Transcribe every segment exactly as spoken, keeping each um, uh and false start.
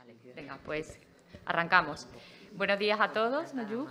Venga, pues arrancamos. Buenos días a todos, Nayú.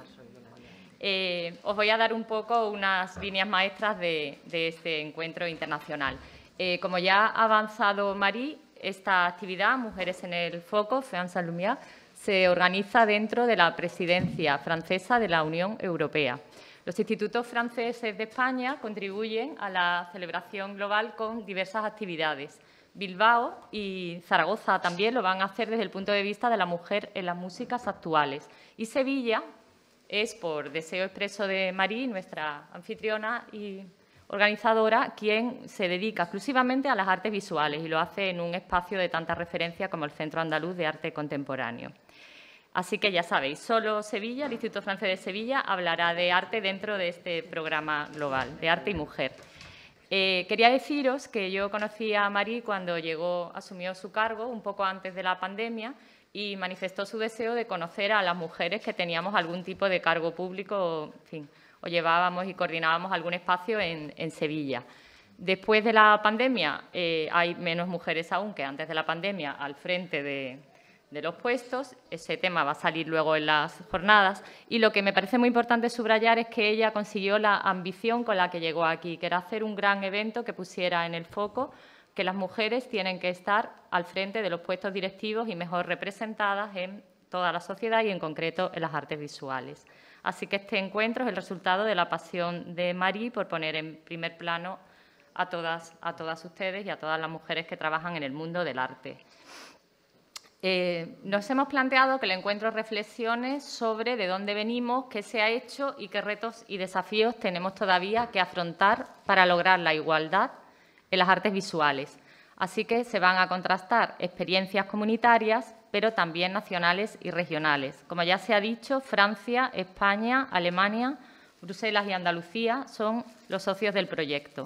Eh, os voy a dar un poco unas líneas maestras de, de este encuentro internacional. Eh, como ya ha avanzado Marie, esta actividad, Mujeres en el Foco, Femmes en Lumière, se organiza dentro de la presidencia francesa de la Unión Europea. Los institutos franceses de España contribuyen a la celebración global con diversas actividades. Bilbao y Zaragoza también lo van a hacer desde el punto de vista de la mujer en las músicas actuales. Y Sevilla es, por deseo expreso de Marie, nuestra anfitriona y organizadora, quien se dedica exclusivamente a las artes visuales y lo hace en un espacio de tanta referencia como el Centro Andaluz de Arte Contemporáneo. Así que ya sabéis, solo Sevilla, el Instituto Francés de Sevilla, hablará de arte dentro de este programa global, de arte y mujer. Eh, quería deciros que yo conocí a Marie cuando llegó, asumió su cargo un poco antes de la pandemia y manifestó su deseo de conocer a las mujeres que teníamos algún tipo de cargo público, en fin, o llevábamos y coordinábamos algún espacio en, en Sevilla. Después de la pandemia eh, hay menos mujeres aún que antes de la pandemia al frente de, de los puestos. Ese tema va a salir luego en las jornadas. Y lo que me parece muy importante subrayar es que ella consiguió la ambición con la que llegó aquí, que era hacer un gran evento que pusiera en el foco que las mujeres tienen que estar al frente de los puestos directivos y mejor representadas en toda la sociedad y en concreto en las artes visuales. Así que este encuentro es el resultado de la pasión de Marie por poner en primer plano a todas, a todas ustedes y a todas las mujeres que trabajan en el mundo del arte. Eh, nos hemos planteado que el encuentro reflexione sobre de dónde venimos, qué se ha hecho y qué retos y desafíos tenemos todavía que afrontar para lograr la igualdad en las artes visuales. Así que se van a contrastar experiencias comunitarias, pero también nacionales y regionales. Como ya se ha dicho, Francia, España, Alemania, Bruselas y Andalucía son los socios del proyecto.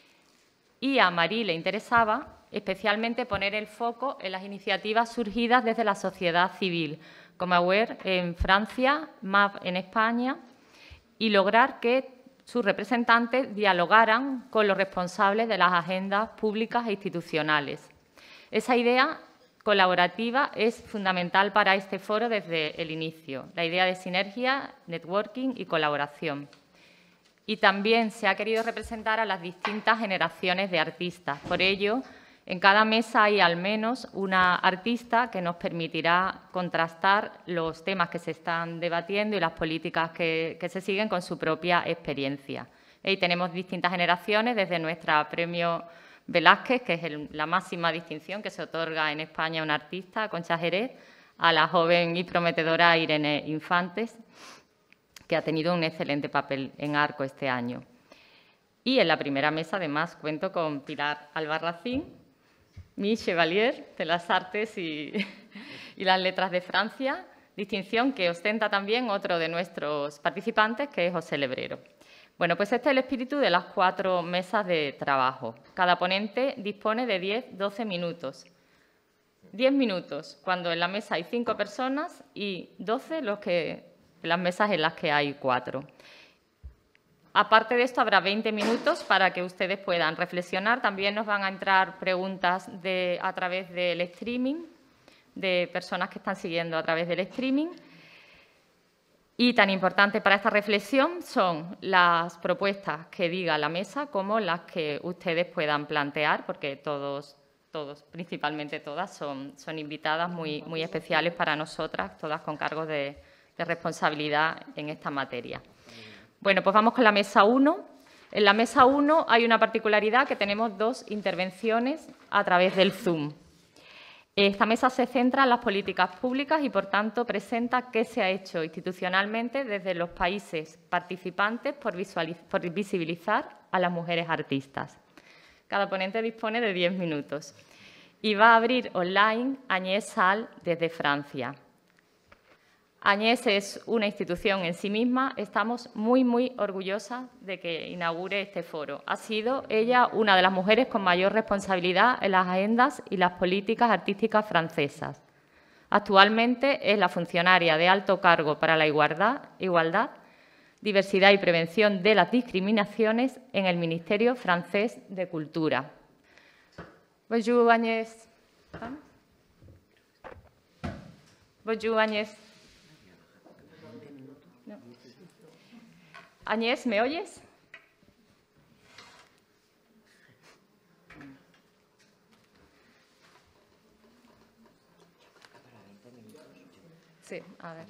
Y a Marie le interesaba especialmente poner el foco en las iniciativas surgidas desde la sociedad civil, como Aware en Francia, M A P en España, y lograr que sus representantes dialogaran con los responsables de las agendas públicas e institucionales. Esa idea colaborativa es fundamental para este foro desde el inicio, la idea de sinergia, networking y colaboración. Y también se ha querido representar a las distintas generaciones de artistas. Por ello, en cada mesa hay al menos una artista que nos permitirá contrastar los temas que se están debatiendo y las políticas que, que se siguen con su propia experiencia. Y tenemos distintas generaciones, desde nuestra premio Velázquez, que es el, la máxima distinción que se otorga en España a un artista, Concha Jerez, a la joven y prometedora Irene Infantes, que ha tenido un excelente papel en Arco este año. Y en la primera mesa, además, cuento con Pilar Albarracín, mi Chevalier de las Artes y, y las Letras de Francia, distinción que ostenta también otro de nuestros participantes, que es José Lebrero. Bueno, pues este es el espíritu de las cuatro mesas de trabajo. Cada ponente dispone de diez a doce minutos. diez minutos cuando en la mesa hay cinco personas y doce los que, en las mesas en las que hay cuatro. Aparte de esto, habrá veinte minutos para que ustedes puedan reflexionar. También nos van a entrar preguntas de, a través del streaming, de personas que están siguiendo a través del streaming. Y tan importante para esta reflexión son las propuestas que diga la mesa como las que ustedes puedan plantear, porque todos, todos principalmente todas, son, son invitadas muy, muy especiales para nosotras, todas con cargos de, de responsabilidad en esta materia. Bueno, pues vamos con la mesa uno. En la mesa uno hay una particularidad, que tenemos dos intervenciones a través del Zoom. Esta mesa se centra en las políticas públicas y, por tanto, presenta qué se ha hecho institucionalmente desde los países participantes por, por visibilizar a las mujeres artistas. Cada ponente dispone de diez minutos. Y va a abrir online Agnès Sall desde Francia. Agnès es una institución en sí misma. Estamos muy, muy orgullosas de que inaugure este foro. Ha sido ella una de las mujeres con mayor responsabilidad en las agendas y las políticas artísticas francesas. Actualmente es la funcionaria de alto cargo para la igualdad, igualdad, diversidad y prevención de las discriminaciones en el Ministerio francés de Cultura. Bonjour, Agnès. Bonjour, Agnès. No. Agnès, ¿me oyes? Sí, a ver.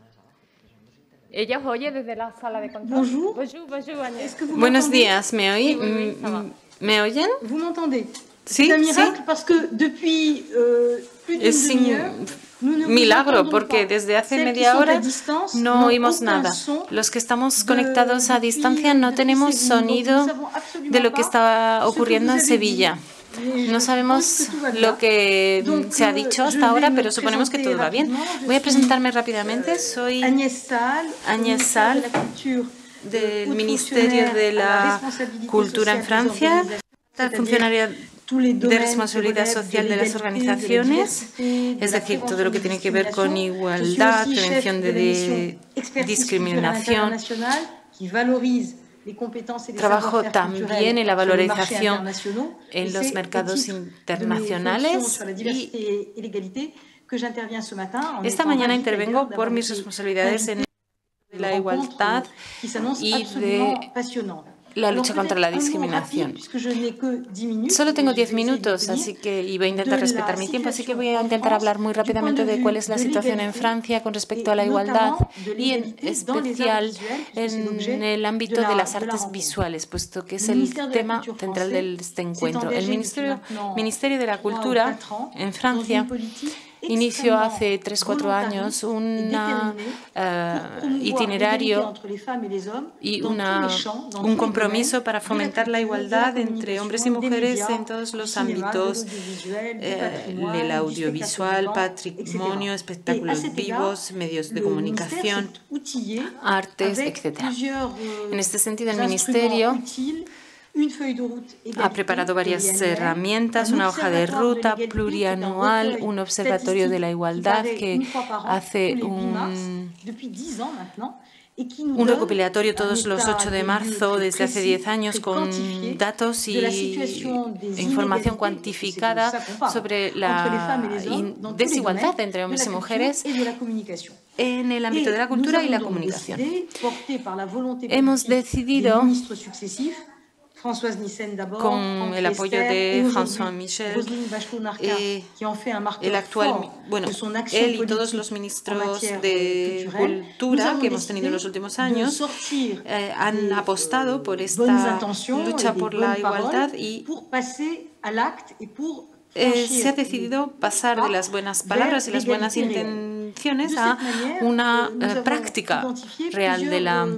¿Ella os oye desde la sala de control? Bonjour. Bonjour, bonjour, Agnès. Buenos días, ¿me, oí? Sí, oui, oui, ça va. ¿Me oyen? Vous m'entendez? Sí, C'est un miracle sí. parce que depuis euh, plus d'une Es demi-heure, nous ne vous milagro entendons porque pas. desde hace Celles qui media sont à hora distance no n'ont oímos aucun nada. son Los que estamos de- conectados a depuis- distancia no depuis tenemos Séville. Donc, nous sonido savons absolument de lo que pas está ce que ocurriendo vous en avez Sevilla. dit. Mais je No suppose sabemos que tout va bien. lo que Donc, se ha euh, dicho je hasta vais ahora, me pero suponemos que présenter todo va bien. rapidement. Je Voy a suis, presentarme rápidamente. Soy Agnès Sall, Agnès ministère de Sall, la Culture, del haute Ministerio fonctionnaire de à la la responsabilité Cultura en sociale des Francia, organisations, c'est-à-dire funcionaria tous les de domaines responsabilidad qui relèvent social de de las l'égalité, organizaciones, de la diversité, de es la decir, todo lo que tiene que ver con discrimination. igualdad, Je suis aussi prevención chef de, de la mission de Expertise discriminación. culturelle internationale qui valorise les compétences et les Trabajo savoir-faire también culturels en la sur les marchés valorización internationaux. en Et los c'est au mercados titre de mes internacionales fonctions sur la y diversité et l'égalité que j'interviens ce matin. En esta étant mañana ravie, intervengo d'ailleurs, por d'avoir mis été responsabilidades en invitée la à une igualdad rencontre qui s'annonce y absolument de passionnante. la Alors, lucha contra peut-être la un mot discriminación. rapide, puisque je n'ai que dix minutes, Solo tengo et je diez vais essayer de minutos, tenir, así que y voy a de intentar la respetar mi tiempo, así que voy a situation intentar en hablar muy France, du rápidamente point de de vue cuál es la de situación en l'égalité, Francia con respecto et a la igualdad notamment de y en l'égalité dans les arts especial visuels, puisque c'est l'objet en el de ámbito la- de las de la artes rencontre. visuales, puesto que es Le el ministère de la tema Culture central français de este s'est encuentro. engagé El depuis Ministerio, maintenant Ministerio de la trois ou Cultura quatre ans en dans Francia une politique inició extrêmement hace tres cuatro años volontariste et una, déterminée eh, pour promouvoir l'égalité itinerario entre les femmes et les hommes y dans tous una, les champs, dans tous un les compromiso domaines para de la fomentar la culture, de la igualdad entre hombres y communication, des mujeres médias, en todos du los cinéma, de ámbitos, l'audiovisuel, du eh, patrimoine, del du audiovisual, spectacle patrimonio, vivant, espectáculos et à cet vivos, égard, medios de le comunicación, ministère s'est outillé artes, avec etcétera. plusieurs, euh, En este sentido, el instruments Ministerio utiles, une feuille de route égalité ha preparado varias pluriannuelle, herramientas, un una hoja de observatoire de ruta l'égalité, plurianual, qui est un un recueil observatorio de la statistique igualdad qui paraît que une fois par an, hace tous les huit mars, un, depuis dix ans maintenant, et qui nous un donne recopilatorio un todos los état ocho de des marzo lieux desde hace très diez précis, años très con quantifié datos de la y situation des información inégalités, cuantificada parce que c'est de ça qu'on parle, sobre entre les femmes et la les hommes, in- dans tous les desigualdad domaines entre de hombres la y culture mujeres et de la communication. en el ámbito Et de la nous cultura y avons la donc comunicación. décidé, porté par la volonté Hemos politique decidido, des ministres successifs, Françoise Nyssen d'abord, con Franck el apoyo Riester, et de aujourd'hui François Michel, Roselyne Bachelot-Narquin, eh, qui en fait un marqueur el actual, fort bueno, de son action él y politique todos los en ministros matière de culturelle, nous cultura avons que hemos tenido en los décidé últimos de años sortir eh, han des apostado por bonnes esta intentions lucha et des por la bonnes igualdad paroles y pour passer à l'acte et pour eh, se ha decidido pasar de las buenas palabras y las buenas intenciones a una eh, práctica real de la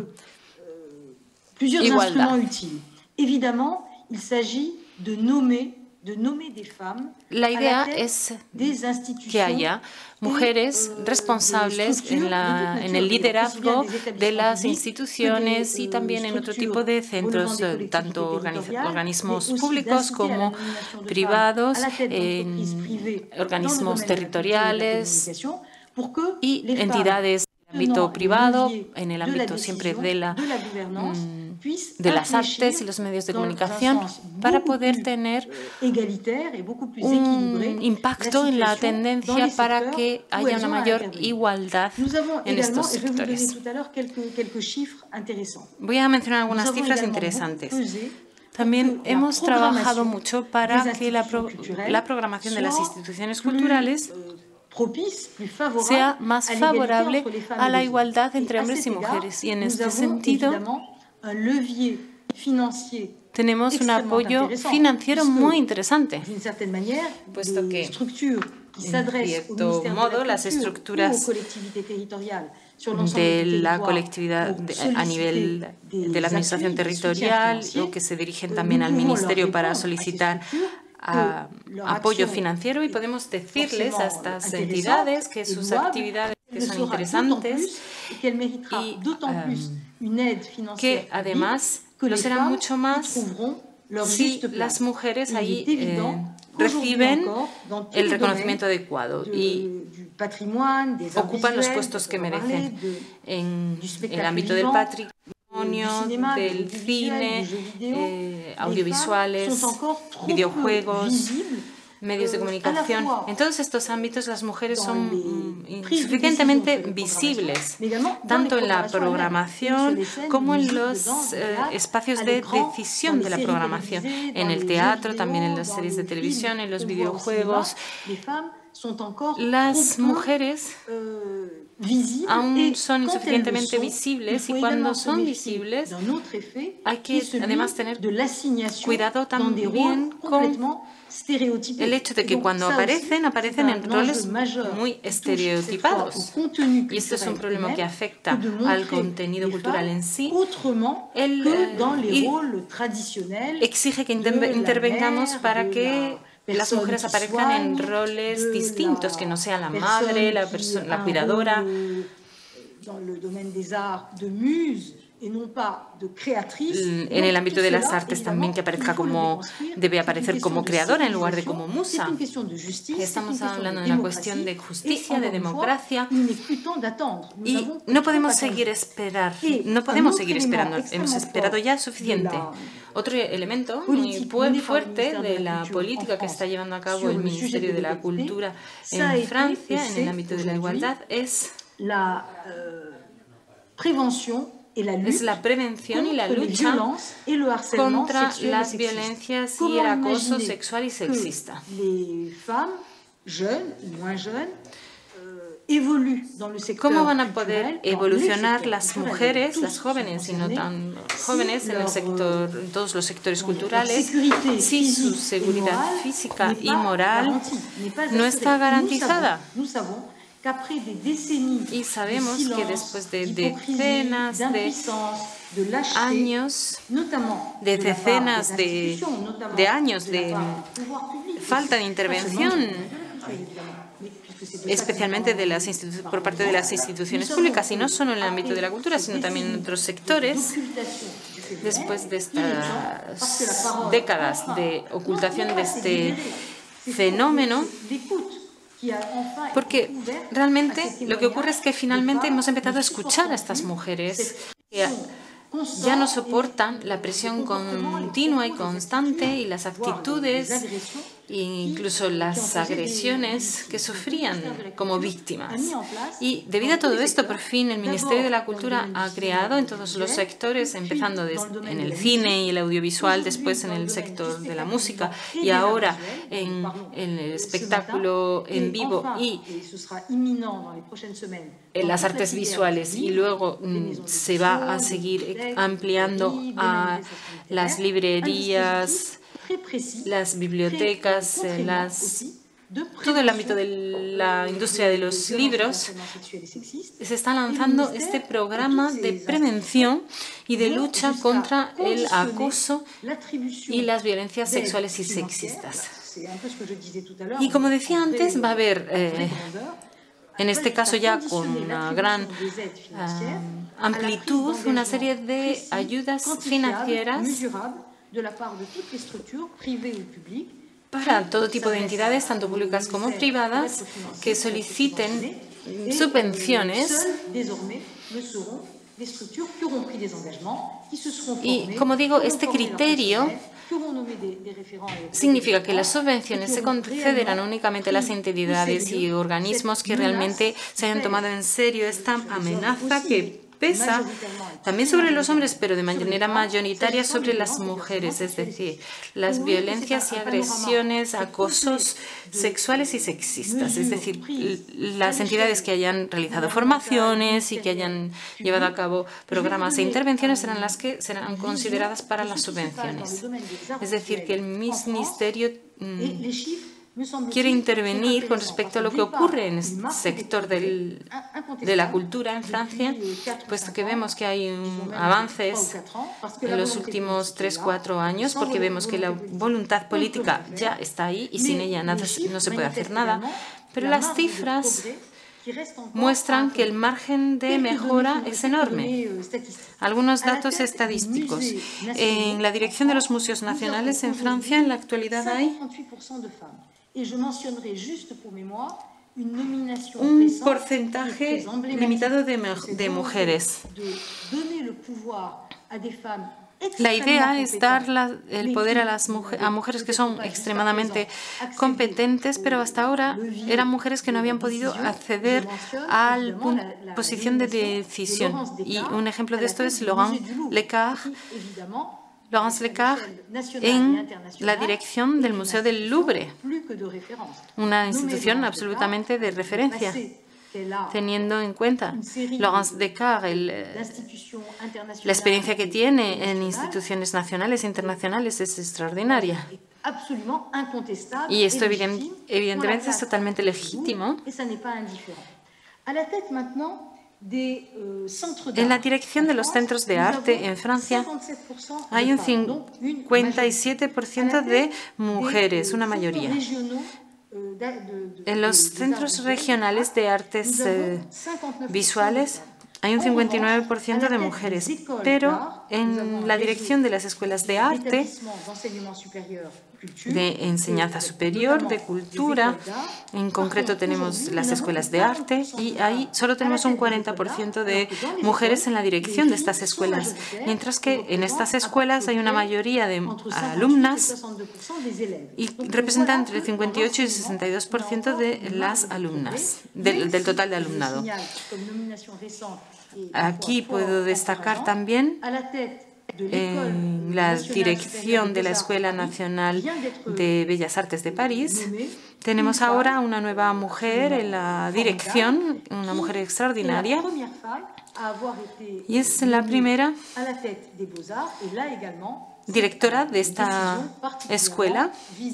plusieurs igualdad. instruments utiles. Évidemment, il s'agit de nommer, de nommer des femmes La idea à la tête es des institutions que haya mujeres et, euh, responsables de structures en, la, de toute en el nature, liderazgo aussi bien des établissements de las publics instituciones que des, y también en otro structures tipo de relevant centros, des eh, collectivités tanto organiz- territoriales, organismos mais aussi públicos d'inciter à la como nomination de privados, femmes à la tête d'entreprises en privées dans le organismos domaine de la culture et de la territoriales communication, pour que y les femmes entidades en el ámbito tenant les privado, leviers en el de la ámbito siempre décision, de la de la gouvernance, mm, puissent de las infléchir artes y los medios de dans un comunicación sens para beaucoup poder plus, tener euh, égalitaire et beaucoup plus équilibré un impacto la en la situation dans tendencia les para secteurs que où haya elles una ont à mayor intervenir. igualdad Nous avons en également, estos et je vais vous donner sectores. tout à l'heure quelques, quelques chiffres intéressants. Voy a mencionar Nous algunas avons cifras également interesantes. beaucoup pesé pour También que la hemos trabajado programmation mucho para des que la, institutions pro- culturelles la programación de las soit instituciones plus, culturales euh, propice, plus favorable sea más à l'égalité favorable entre les femmes a et la les hommes. igualdad entre Et à hombres cet y égard, mujeres. Y en nous este avons sentido évidemment un levier financier tenemos un extrêmement apoyo intéressant, financiero puisque, muy interesante, d'une certaine manière, puesto les que, structures qui en s'adressent au cierto ministère modo, de la las Culture ou estructuras aux collectivités territoriales sur l'ensemble de du la territoire colectividad pour de- a solliciter nivel des de la administración appuis, des soutiens territorial financiers, o que se dirigen euh, también nous al pouvons leur ministerio para répondre à ces solicitar structures a- que leur apoyo action financiero y est podemos decirles a forcément estas intéressante entidades que et sus louable, actividades que qu'elle le son sera d'autant interesantes plus et qu'elle méritera y, d'autant um, plus une aide financière que además publique que lo les será femmes mucho y más trouveront leur si juste place. las mujeres Il ahí est évident eh, qu'aujourd'hui reciben encore, dans tous el les reconocimiento domaines adecuado de- y du patrimoine, des arts ocupan los visuels, puestos que on va parler merecen de- en du spectacle el ámbito del vivant, patrimonio, du cinéma, de del l'audiovisuel, cine, du jeu vidéo. eh, Les audiovisuales, femmes sont encore trop peu videojuegos. visibles medios de comunicación. En todos estos ámbitos las mujeres son suficientemente visibles, tanto en la programación como en los eh, espacios de decisión de la programación, en el teatro, también en las series de televisión, en los videojuegos. Las mujeres aún son insuficientemente visibles y cuando son visibles hay que además tener cuidado también con el hecho de que cuando aparecen, aparecen en roles muy estereotipados. Y esto es un problema que afecta al contenido cultural en sí. Él eh, exige que intervengamos para que las mujeres aparezcan en roles distintos, que no sea la madre, la, la cuidadora. En el ámbito de las artes también que aparezca como, debe aparecer como creadora en lugar de como musa. Estamos hablando de una cuestión de justicia, de democracia y no podemos seguir esperar, no podemos seguir esperando, hemos esperado ya suficiente. Otro elemento muy fuerte de la política que está llevando a cabo el Ministerio de la Cultura en Francia en el ámbito de la igualdad es la prevención es la prevención y la lucha contra las violencias y el acoso sexual y sexista. ¿Cómo van a poder evolucionar las mujeres, las jóvenes y no tan jóvenes en, el sector, en todos los sectores culturales si su seguridad física y moral no está garantizada? Y sabemos que después de decenas de años, de decenas de, de años de falta de intervención, especialmente de las por parte de las instituciones públicas, y no solo en el ámbito de la cultura, sino también en otros sectores, después de estas décadas de ocultación de este fenómeno, porque realmente lo que ocurre es que finalmente hemos empezado a escuchar a estas mujeres que ya no soportan la presión continua y constante y las actitudes e incluso las agresiones que sufrían como víctimas. Y debido a todo esto, por fin el Ministerio de la Cultura ha creado en todos los sectores, empezando en el cine y el audiovisual, después en el sector de la música y ahora en, en el espectáculo en vivo y en las artes visuales, y luego mm, se va a seguir ampliando a las librerías, las bibliotecas, las, todo el ámbito de la industria de los libros. Se está lanzando este programa de prevención y de lucha contra el acoso y las violencias sexuales y sexistas. Y como decía antes, va a haber, eh, en este caso ya con una gran uh, amplitud, una serie de ayudas financieras para todo tipo de entidades, tanto públicas como privadas, que soliciten subvenciones. Y, como digo, este criterio significa que las subvenciones se concederán únicamente a las entidades y organismos que realmente se hayan tomado en serio esta amenaza que pesa también sobre los hombres, pero de manera mayoritaria sobre las mujeres, es decir, las violencias y agresiones, acosos sexuales y sexistas, es decir, las entidades que hayan realizado formaciones y que hayan llevado a cabo programas e intervenciones serán las que serán consideradas para las subvenciones. Es decir, que el ministerio mmm, quiere intervenir con respecto a lo que ocurre en este sector del, de la cultura en Francia, puesto que vemos que hay un, avances en los últimos tres o cuatro años, porque vemos que la voluntad política ya está ahí y sin ella nada, no se puede hacer nada, pero las cifras muestran que el margen de mejora es enorme. Algunos datos estadísticos. En la dirección de los museos nacionales en Francia, en la actualidad hay un porcentaje limitado de, de mujeres. La idea es dar la, el poder a las mujeres, a mujeres que son extremadamente competentes, pero hasta ahora eran mujeres que no habían podido acceder a la posición de decisión. Y un ejemplo de esto es Laurence Lécart, Laurence Lécart en la dirección del Museo del Louvre, una institución absolutamente de referencia. Teniendo en cuenta Laurence Lécart, el, la experiencia que tiene en instituciones nacionales e internacionales es extraordinaria. Y esto evident, evidentemente es totalmente legítimo. En la dirección de los centros de arte en Francia hay un cincuenta y siete por ciento de mujeres, una mayoría. En los centros regionales de artes eh, visuales hay un cincuenta y nueve por ciento de mujeres, pero en la dirección de las escuelas de arte, de enseñanza superior, de cultura, en concreto tenemos las escuelas de arte y ahí solo tenemos un cuarenta por ciento de mujeres en la dirección de estas escuelas, mientras que en estas escuelas hay una mayoría de alumnas y representan entre el cincuenta y ocho y el sesenta y dos por ciento de las alumnas, del, del total de alumnado. Aquí puedo destacar también en la dirección de la Escuela Nacional de Bellas Artes de París. Tenemos ahora una nueva mujer en la dirección, una mujer extraordinaria, y es la primera directora de esta escuela.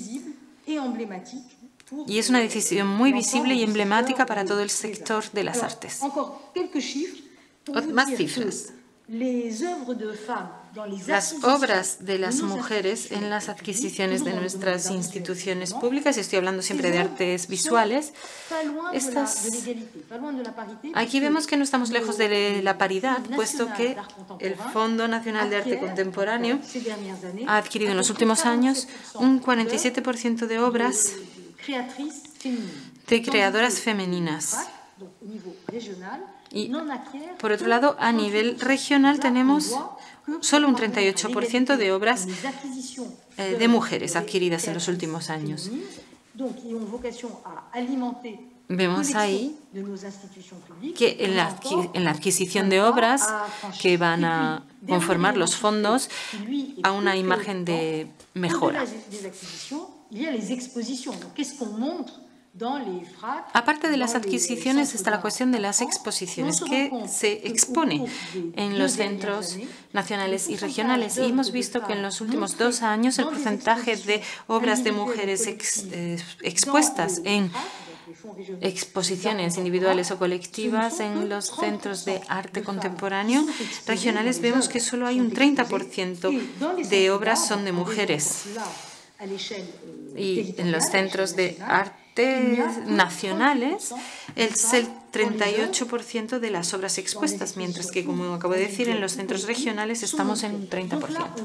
Y es una decisión muy visible y emblemática para todo el sector de las artes. Más cifras. Las obras de las mujeres en las adquisiciones de nuestras instituciones públicas, y estoy hablando siempre de artes visuales, estas, aquí vemos que no estamos lejos de la paridad, puesto que el Fondo Nacional de Arte Contemporáneo ha adquirido en los últimos años un cuarenta y siete por ciento de obras de creadoras femeninas. Y, por otro lado, a nivel regional tenemos solo un treinta y ocho por ciento de obras eh, de mujeres adquiridas en los últimos años. Vemos ahí que en la, en la adquisición de obras que van a conformar los fondos aún hay margen de mejora. Aparte de las adquisiciones está la cuestión de las exposiciones, que se expone en los centros nacionales y regionales. Y hemos visto que en los últimos dos años el porcentaje de obras de mujeres ex, eh, expuestas en exposiciones individuales o colectivas en los centros de arte contemporáneo regionales, vemos que solo hay un treinta por ciento de obras son de mujeres. Y en los centros de arte nacionales es el treinta y ocho por ciento de las obras expuestas, mientras que, como acabo de decir, en los centros regionales estamos en un treinta por ciento.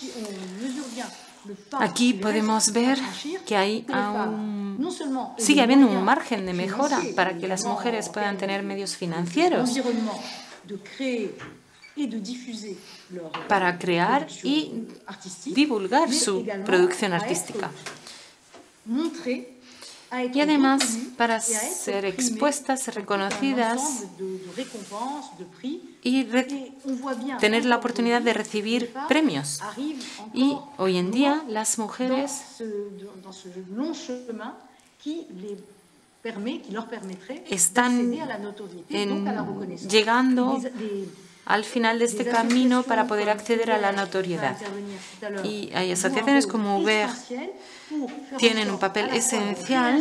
Aquí podemos ver que hay aún, sigue habiendo un margen de mejora para que las mujeres puedan tener medios financieros para crear y divulgar su producción artística. Y además, para ser expuestas, ser reconocidas y tener la oportunidad de recibir premios. Y hoy en día las mujeres están en, llegando al final de este camino para poder acceder a la notoriedad. Y hay asociaciones como Uber tienen un papel esencial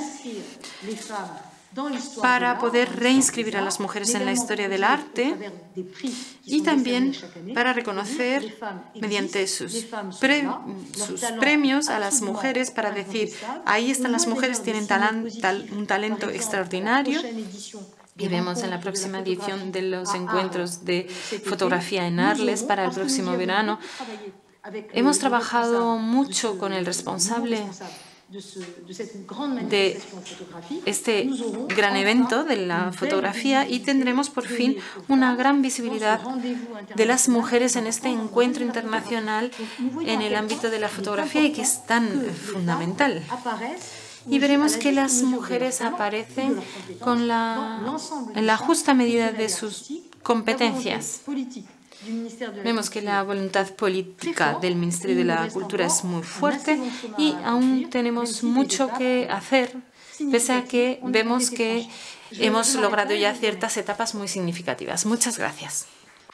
para poder reinscribir a las mujeres en la historia del arte y también para reconocer mediante sus, pre, sus premios a las mujeres, para decir, ahí están las mujeres, tienen talan, tal, un talento extraordinario. Y vemos en la próxima edición de los encuentros de fotografía en Arles para el próximo verano. Hemos trabajado mucho con el responsable de este gran evento de la fotografía y tendremos por fin una gran visibilidad de las mujeres en este encuentro internacional en el ámbito de la fotografía y que es tan fundamental. Y veremos que las mujeres aparecen con la, en la justa medida de sus competencias. Vemos que la voluntad política del Ministerio de la Cultura es muy fuerte y aún tenemos mucho que hacer, pese a que vemos que hemos logrado ya ciertas etapas muy significativas. Muchas gracias.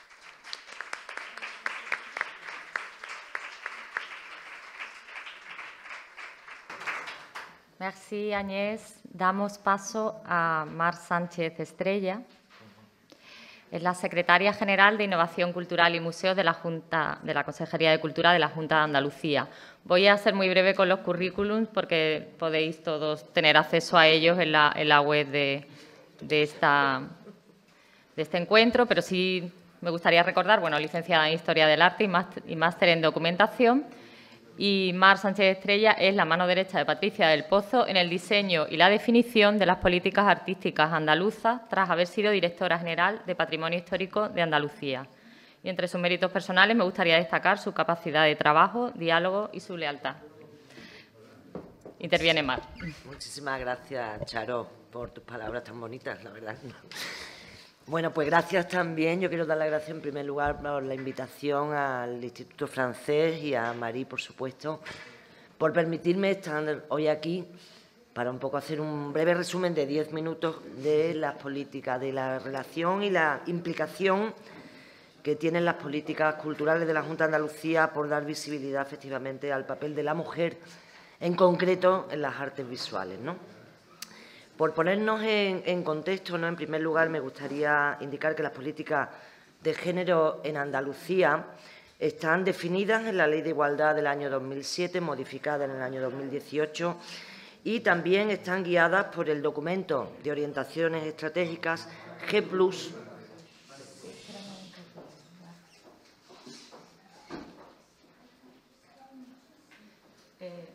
Merci, Agnès. Damos paso a Mar Sánchez Estrella. Es la secretaria general de Innovación Cultural y Museos de la Junta, de la Consejería de Cultura de la Junta de Andalucía. Voy a ser muy breve con los currículums porque podéis todos tener acceso a ellos en la, en la web de, de, esta, de este encuentro, pero sí me gustaría recordar, bueno, licenciada en Historia del Arte y máster, y máster en Documentación. Y Mar Sánchez Estrella es la mano derecha de Patricia del Pozo en el diseño y la definición de las políticas artísticas andaluzas tras haber sido directora general de Patrimonio Histórico de Andalucía. Y entre sus méritos personales me gustaría destacar su capacidad de trabajo, diálogo y su lealtad. Interviene Mar. Muchísimas gracias, Charo, por tus palabras tan bonitas, la verdad. Bueno, pues gracias también. Yo quiero dar las gracias en primer lugar por la invitación al Instituto Francés y a Marie, por supuesto, por permitirme estar hoy aquí para un poco hacer un breve resumen de diez minutos de las políticas, de la relación y la implicación que tienen las políticas culturales de la Junta de Andalucía por dar visibilidad efectivamente al papel de la mujer, en concreto en las artes visuales, ¿no? Por ponernos en, en contexto, ¿no? En primer lugar, me gustaría indicar que las políticas de género en Andalucía están definidas en la Ley de Igualdad del año dos mil siete, modificada en el año dos mil dieciocho, y también están guiadas por el documento de orientaciones estratégicas G plus, eh,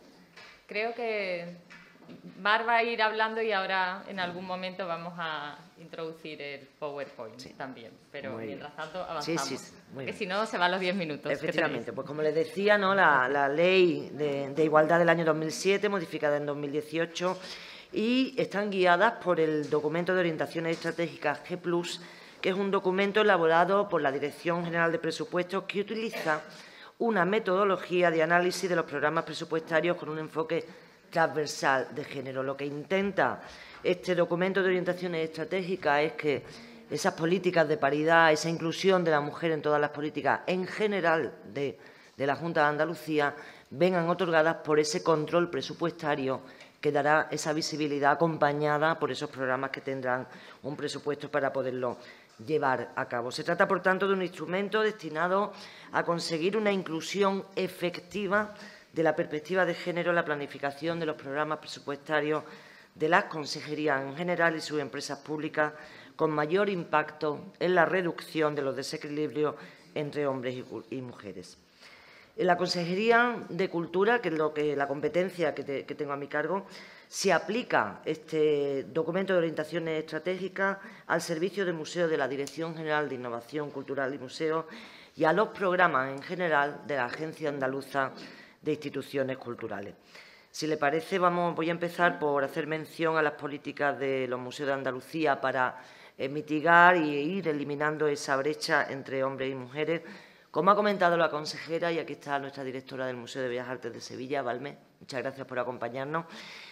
creo que Mar va a ir hablando y ahora en algún momento vamos a introducir el PowerPoint sí. también, pero muy mientras bien. tanto avanzamos, sí, sí, porque si no se van los diez minutos. Efectivamente, pues como les decía, ¿no? la, la Ley de, de Igualdad del año dos mil siete, modificada en dos mil dieciocho, y están guiadas por el documento de orientaciones estratégicas G plus, que es un documento elaborado por la Dirección General de Presupuestos que utiliza una metodología de análisis de los programas presupuestarios con un enfoque transversal de género. Lo que intenta este documento de orientaciones estratégicas es que esas políticas de paridad, esa inclusión de la mujer en todas las políticas en general de, de la Junta de Andalucía, vengan otorgadas por ese control presupuestario que dará esa visibilidad acompañada por esos programas que tendrán un presupuesto para poderlo llevar a cabo. Se trata, por tanto, de un instrumento destinado a conseguir una inclusión efectiva de la perspectiva de género en la planificación de los programas presupuestarios de las consejerías en general y sus empresas públicas, con mayor impacto en la reducción de los desequilibrios entre hombres y mujeres. En la Consejería de Cultura, que es lo que, la competencia que, te, que tengo a mi cargo, se aplica este documento de orientaciones estratégicas al servicio de museos de la Dirección General de Innovación Cultural y Museos y a los programas en general de la Agencia Andaluza de Instituciones Culturales. Si le parece, vamos, voy a empezar por hacer mención a las políticas de los museos de Andalucía para eh, mitigar y ir eliminando esa brecha entre hombres y mujeres. Como ha comentado la consejera, y aquí está nuestra directora del Museo de Bellas Artes de Sevilla, Valme, muchas gracias por acompañarnos.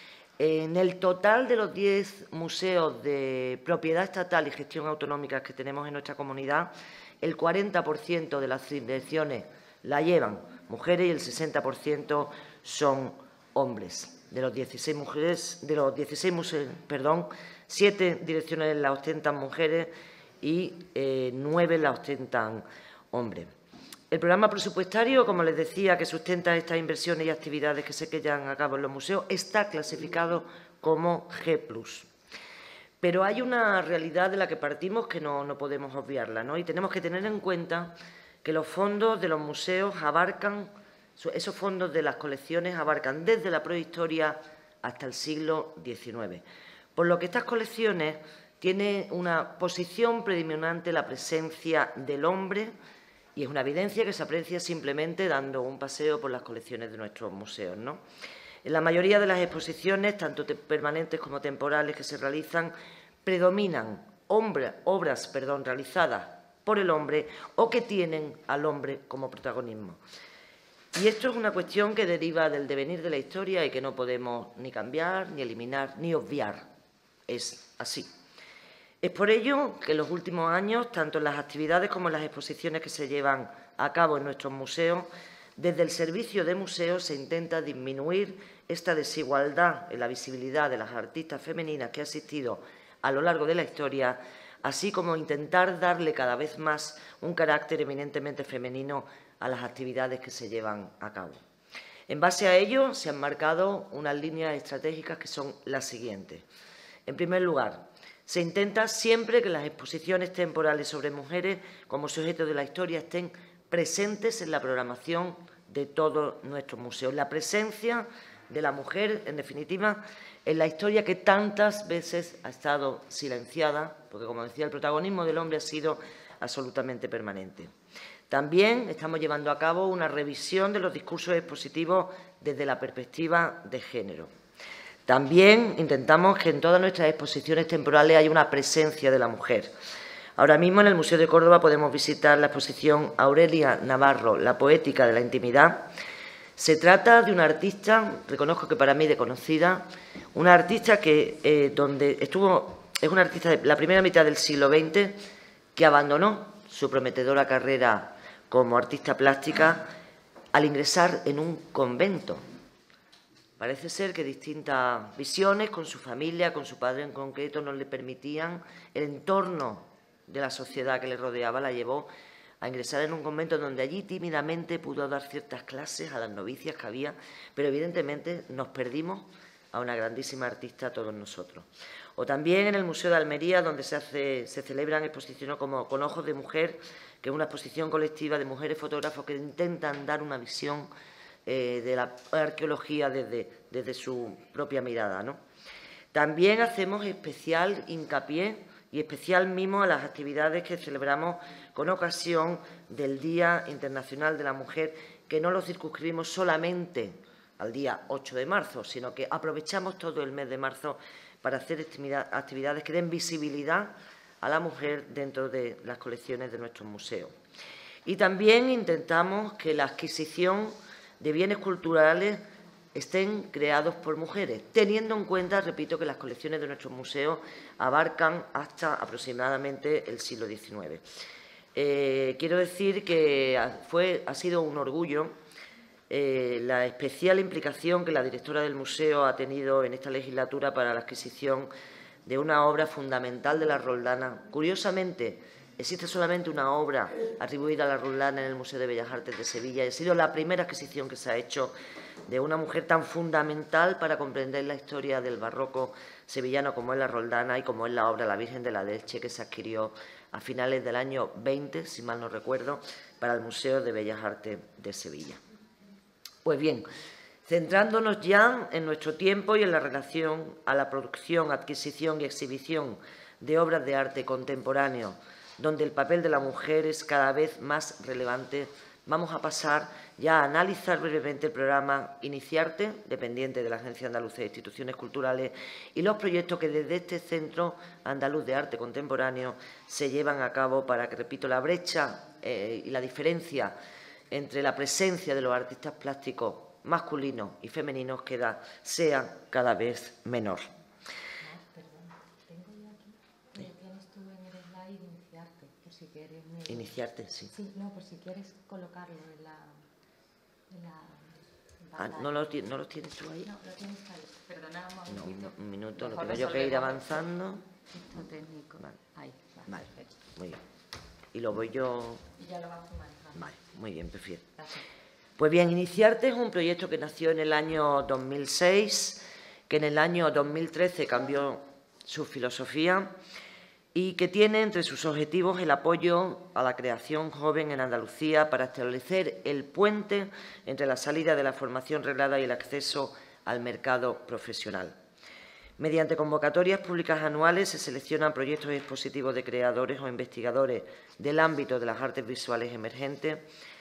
En el total de los diez museos de propiedad estatal y gestión autonómica que tenemos en nuestra comunidad, el cuarenta por ciento de las direcciones la llevan mujeres y el sesenta por ciento son hombres. De los dieciséis mujeres, de los dieciséis museos, perdón, siete direcciones las ostentan mujeres y eh, nueve las ostentan hombres. El programa presupuestario, como les decía, que sustenta estas inversiones y actividades que se llevan a cabo en los museos, está clasificado como G plus. Pero hay una realidad de la que partimos que no, no podemos obviarla, ¿no? Y tenemos que tener en cuenta que los fondos de los museos abarcan Esos fondos de las colecciones abarcan desde la prehistoria hasta el siglo diecinueve, por lo que estas colecciones tienen una posición predominante la presencia del hombre y es una evidencia que se aprecia simplemente dando un paseo por las colecciones de nuestros museos, ¿no? En la mayoría de las exposiciones, tanto permanentes como temporales que se realizan, predominan hombre, obras perdón, realizadas por el hombre o que tienen al hombre como protagonismo. Y esto es una cuestión que deriva del devenir de la historia y que no podemos ni cambiar, ni eliminar, ni obviar. Es así. Es por ello que en los últimos años, tanto en las actividades como en las exposiciones que se llevan a cabo en nuestros museos, desde el servicio de museos se intenta disminuir esta desigualdad en la visibilidad de las artistas femeninas que ha existido a lo largo de la historia, así como intentar darle cada vez más un carácter eminentemente femenino a las actividades que se llevan a cabo. En base a ello, se han marcado unas líneas estratégicas que son las siguientes. En primer lugar, se intenta siempre que las exposiciones temporales sobre mujeres como sujetos de la historia estén presentes en la programación de todos nuestros museos. La presencia de la mujer, en definitiva, en la historia que tantas veces ha estado silenciada, porque, como decía, el protagonismo del hombre ha sido absolutamente permanente. También estamos llevando a cabo una revisión de los discursos expositivos desde la perspectiva de género. También intentamos que en todas nuestras exposiciones temporales haya una presencia de la mujer. Ahora mismo en el Museo de Córdoba podemos visitar la exposición Aurelia Navarro, la poética de la intimidad. Se trata de una artista, reconozco que para mí desconocida, una artista que eh, donde estuvo, es una artista de la primera mitad del siglo veinte que abandonó su prometedora carrera como artista plástica al ingresar en un convento. Parece ser que distintas visiones con su familia, con su padre en concreto, no le permitían, el entorno de la sociedad que le rodeaba la llevó a ingresar en un convento donde allí tímidamente pudo dar ciertas clases a las novicias que había, pero evidentemente nos perdimos a una grandísima artista todos nosotros. O también en el Museo de Almería, donde se, hace, se celebran exposiciones como Con ojos de mujer, que es una exposición colectiva de mujeres fotógrafos que intentan dar una visión eh, de la arqueología desde, desde su propia mirada, ¿no? También hacemos especial hincapié y especial mimo a las actividades que celebramos con ocasión del Día Internacional de la Mujer, que no lo circunscribimos solamente al día ocho de marzo, sino que aprovechamos todo el mes de marzo para hacer actividades que den visibilidad a la mujer dentro de las colecciones de nuestros museos. Y también intentamos que la adquisición de bienes culturales estén creados por mujeres, teniendo en cuenta, repito, que las colecciones de nuestros museos abarcan hasta aproximadamente el siglo diecinueve. Eh, quiero decir que fue, ha sido un orgullo eh, la especial implicación que la directora del museo ha tenido en esta legislatura para la adquisición de una obra fundamental de la Roldana. Curiosamente, existe solamente una obra atribuida a la Roldana en el Museo de Bellas Artes de Sevilla y ha sido la primera adquisición que se ha hecho de una mujer tan fundamental para comprender la historia del barroco sevillano como es la Roldana y como es la obra La Virgen de la Leche, que se adquirió a finales del año veinte, si mal no recuerdo, para el Museo de Bellas Artes de Sevilla. Pues bien, centrándonos ya en nuestro tiempo y en la relación a la producción, adquisición y exhibición de obras de arte contemporáneo, donde el papel de la mujer es cada vez más relevante, vamos a pasar ya a analizar brevemente el programa Iniciarte, dependiente de la Agencia Andaluza de Instituciones Culturales, y los proyectos que desde este Centro Andaluz de Arte Contemporáneo se llevan a cabo para que, repito, la brecha eh, y la diferencia entre la presencia de los artistas plásticos masculinos y femeninos queda, sea cada vez menor. Iniciarte, sí. Sí, no, por si quieres colocarlo en la... En la ah, ¿no, los, ¿No los tienes tú ahí? No, lo tienes ahí. Perdona, un no, minuto. Un minuto, lo tengo yo que ir avanzando. Esto técnico. Vale. Ahí, vale. Muy bien. Y lo voy yo... Y ya lo vas a manejar. Vale, muy bien, prefiero. Gracias. Pues bien, Iniciarte es un proyecto que nació en el año dos mil seis, que en el año dos mil trece cambió su filosofía y que tiene entre sus objetivos el apoyo a la creación joven en Andalucía para establecer el puente entre la salida de la formación reglada y el acceso al mercado profesional. Mediante convocatorias públicas anuales se seleccionan proyectos expositivos de creadores o investigadores del ámbito de las artes visuales emergentes.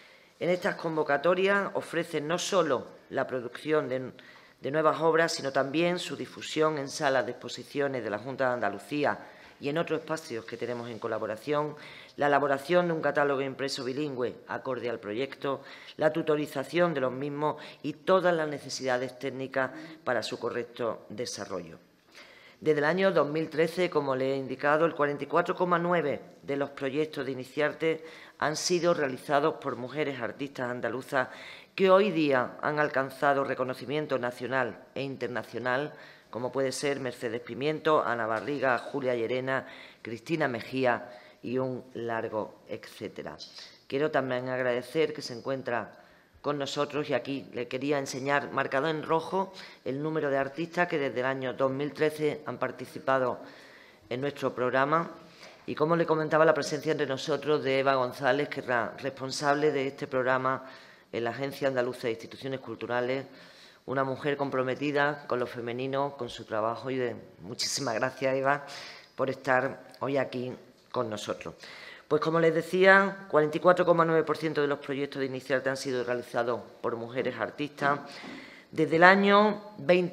En estas convocatorias ofrecen no solo la producción de, de nuevas obras, sino también su difusión en salas de exposiciones de la Junta de Andalucía y en otros espacios que tenemos en colaboración, la elaboración de un catálogo impreso bilingüe acorde al proyecto, la tutorización de los mismos y todas las necesidades técnicas para su correcto desarrollo. Desde el año dos mil trece, como le he indicado, el cuarenta y cuatro coma nueve por ciento de los proyectos de Iniciarte han sido realizados por mujeres artistas andaluzas que hoy día han alcanzado reconocimiento nacional e internacional, como puede ser Mercedes Pimiento, Ana Barriga, Julia Llerena, Cristina Mejía y un largo etcétera. Quiero también agradecer que se encuentra con nosotros y aquí le quería enseñar, marcado en rojo, el número de artistas que desde el año dos mil trece han participado en nuestro programa y, como le comentaba, la presencia entre nosotros de Eva González, que es la responsable de este programa en la Agencia Andaluza de Instituciones Culturales, una mujer comprometida con lo femenino, con su trabajo y de muchísimas gracias, Eva, por estar hoy aquí con nosotros. Pues, como les decía, cuarenta y cuatro coma nueve por ciento de los proyectos de Iniciarte han sido realizados por mujeres artistas. Desde el año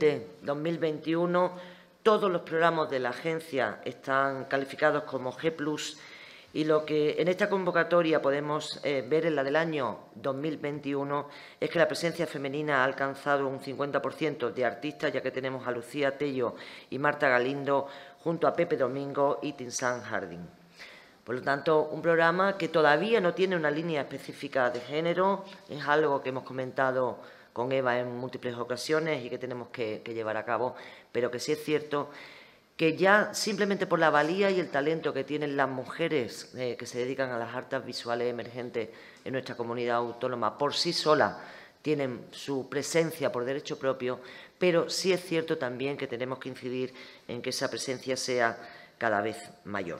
dos mil veintiuno, todos los programas de la agencia están calificados como G plus, y lo que en esta convocatoria podemos eh, ver en la del año dos mil veintiuno es que la presencia femenina ha alcanzado un cincuenta por ciento de artistas, ya que tenemos a Lucía Tello y Marta Galindo junto a Pepe Domingo y Tinsan Harding. Por lo tanto, un programa que todavía no tiene una línea específica de género, es algo que hemos comentado con Eva en múltiples ocasiones y que tenemos que, que llevar a cabo, pero que sí es cierto que ya simplemente por la valía y el talento que tienen las mujeres eh, que se dedican a las artes visuales emergentes en nuestra comunidad autónoma, por sí solas tienen su presencia por derecho propio, pero sí es cierto también que tenemos que incidir en que esa presencia sea cada vez mayor.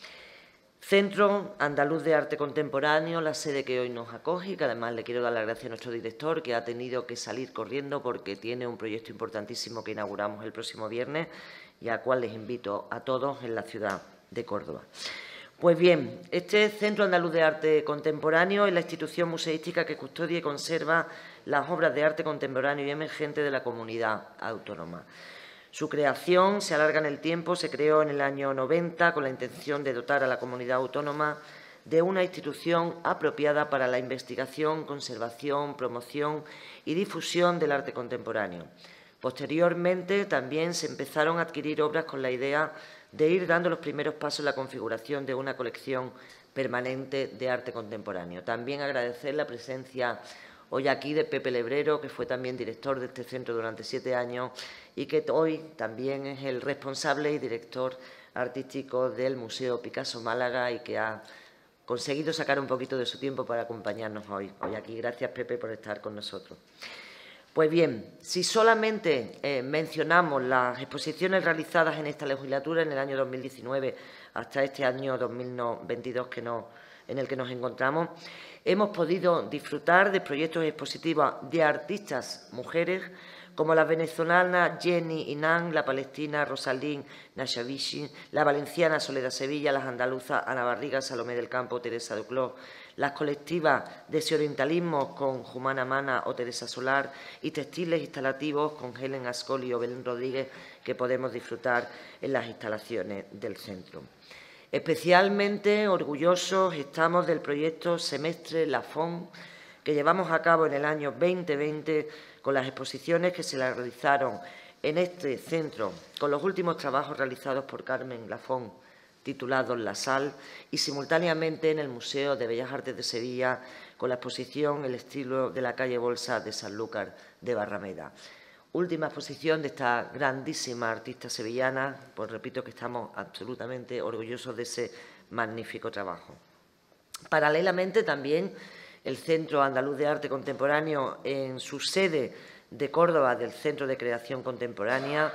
Centro Andaluz de Arte Contemporáneo, la sede que hoy nos acoge, y que además le quiero dar las gracias a nuestro director, que ha tenido que salir corriendo porque tiene un proyecto importantísimo que inauguramos el próximo viernes y al cual les invito a todos en la ciudad de Córdoba. Pues bien, este Centro Andaluz de Arte Contemporáneo es la institución museística que custodia y conserva las obras de arte contemporáneo y emergente de la comunidad autónoma. Su creación se alarga en el tiempo, se creó en el año noventa con la intención de dotar a la comunidad autónoma de una institución apropiada para la investigación, conservación, promoción y difusión del arte contemporáneo. Posteriormente, también se empezaron a adquirir obras con la idea de ir dando los primeros pasos en la configuración de una colección permanente de arte contemporáneo. También agradecer la presencia hoy aquí de Pepe Lebrero, que fue también director de este centro durante siete años y que hoy también es el responsable y director artístico del Museo Picasso Málaga y que ha conseguido sacar un poquito de su tiempo para acompañarnos hoy, hoy aquí. Gracias, Pepe, por estar con nosotros. Pues bien, si solamente eh, mencionamos las exposiciones realizadas en esta legislatura, en el año dos mil diecinueve hasta este año dos mil veintidós que no, en el que nos encontramos, hemos podido disfrutar de proyectos expositivos de artistas mujeres como la venezolana Jenny Inan, la palestina Rosalín Nashavishi, la valenciana Soledad Sevilla, las andaluzas Ana Barriga, Salomé del Campo, Teresa Duclos, las colectivas de orientalismo con Jumana Mana o Teresa Solar y textiles instalativos con Helen Ascoli o Belén Rodríguez que podemos disfrutar en las instalaciones del centro. Especialmente orgullosos estamos del proyecto Semestre Lafon, que llevamos a cabo en el año dos mil veinte con las exposiciones que se realizaron en este centro, con los últimos trabajos realizados por Carmen Lafon, titulados La Sal, y simultáneamente en el Museo de Bellas Artes de Sevilla, con la exposición El estilo de la calle Bolsa de Sanlúcar de Barrameda. Última exposición de esta grandísima artista sevillana, pues repito que estamos absolutamente orgullosos de ese magnífico trabajo. Paralelamente también el Centro Andaluz de Arte Contemporáneo, en su sede de Córdoba del Centro de Creación Contemporánea,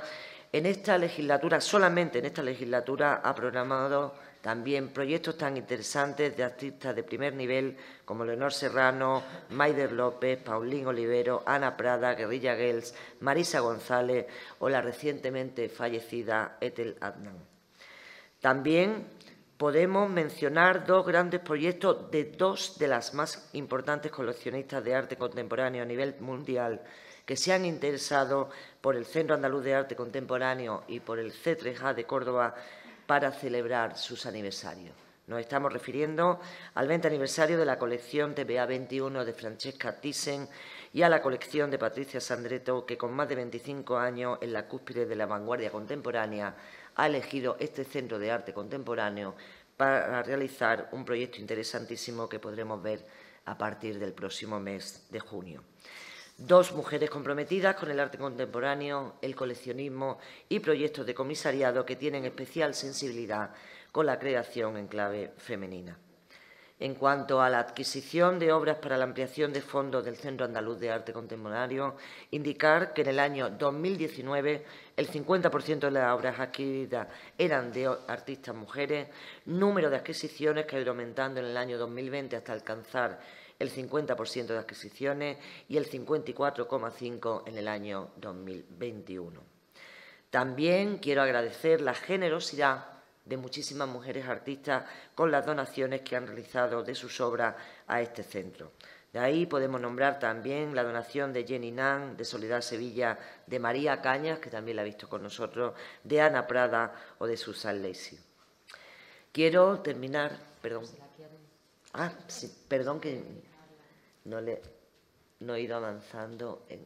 En esta legislatura, solamente en esta legislatura, ha programado también proyectos tan interesantes de artistas de primer nivel como Leonor Serrano, Maider López, Paulín Olivero, Ana Prada, Guerrilla Gels, Marisa González o la recientemente fallecida Ethel Adnan. También podemos mencionar dos grandes proyectos de dos de las más importantes coleccionistas de arte contemporáneo a nivel mundial que se han interesado por el Centro Andaluz de Arte Contemporáneo y por el C tres A de Córdoba para celebrar sus aniversarios. Nos estamos refiriendo al veinte aniversario de la colección T B A veintiuno de Francesca Thyssen y a la colección de Patricia Sandretto, que con más de veinticinco años en la cúspide de la vanguardia contemporánea ha elegido este Centro de Arte Contemporáneo para realizar un proyecto interesantísimo que podremos ver a partir del próximo mes de junio. Dos mujeres comprometidas con el arte contemporáneo, el coleccionismo y proyectos de comisariado que tienen especial sensibilidad con la creación en clave femenina. En cuanto a la adquisición de obras para la ampliación de fondos del Centro Andaluz de Arte Contemporáneo, indicar que en el año dos mil diecinueve el cincuenta por ciento de las obras adquiridas eran de artistas mujeres, número de adquisiciones que ha ido aumentando en el año dos mil veinte hasta alcanzar el cincuenta por ciento de adquisiciones y el cincuenta y cuatro coma cinco por ciento en el año dos mil veintiuno. También quiero agradecer la generosidad de muchísimas mujeres artistas con las donaciones que han realizado de sus obras a este centro. De ahí podemos nombrar también la donación de Jenny Nan, de Soledad Sevilla, de María Cañas, que también la ha visto con nosotros, de Ana Prada o de Susan Lacey. Quiero terminar, perdón. Ah, sí, perdón que no, le, no he ido avanzando en...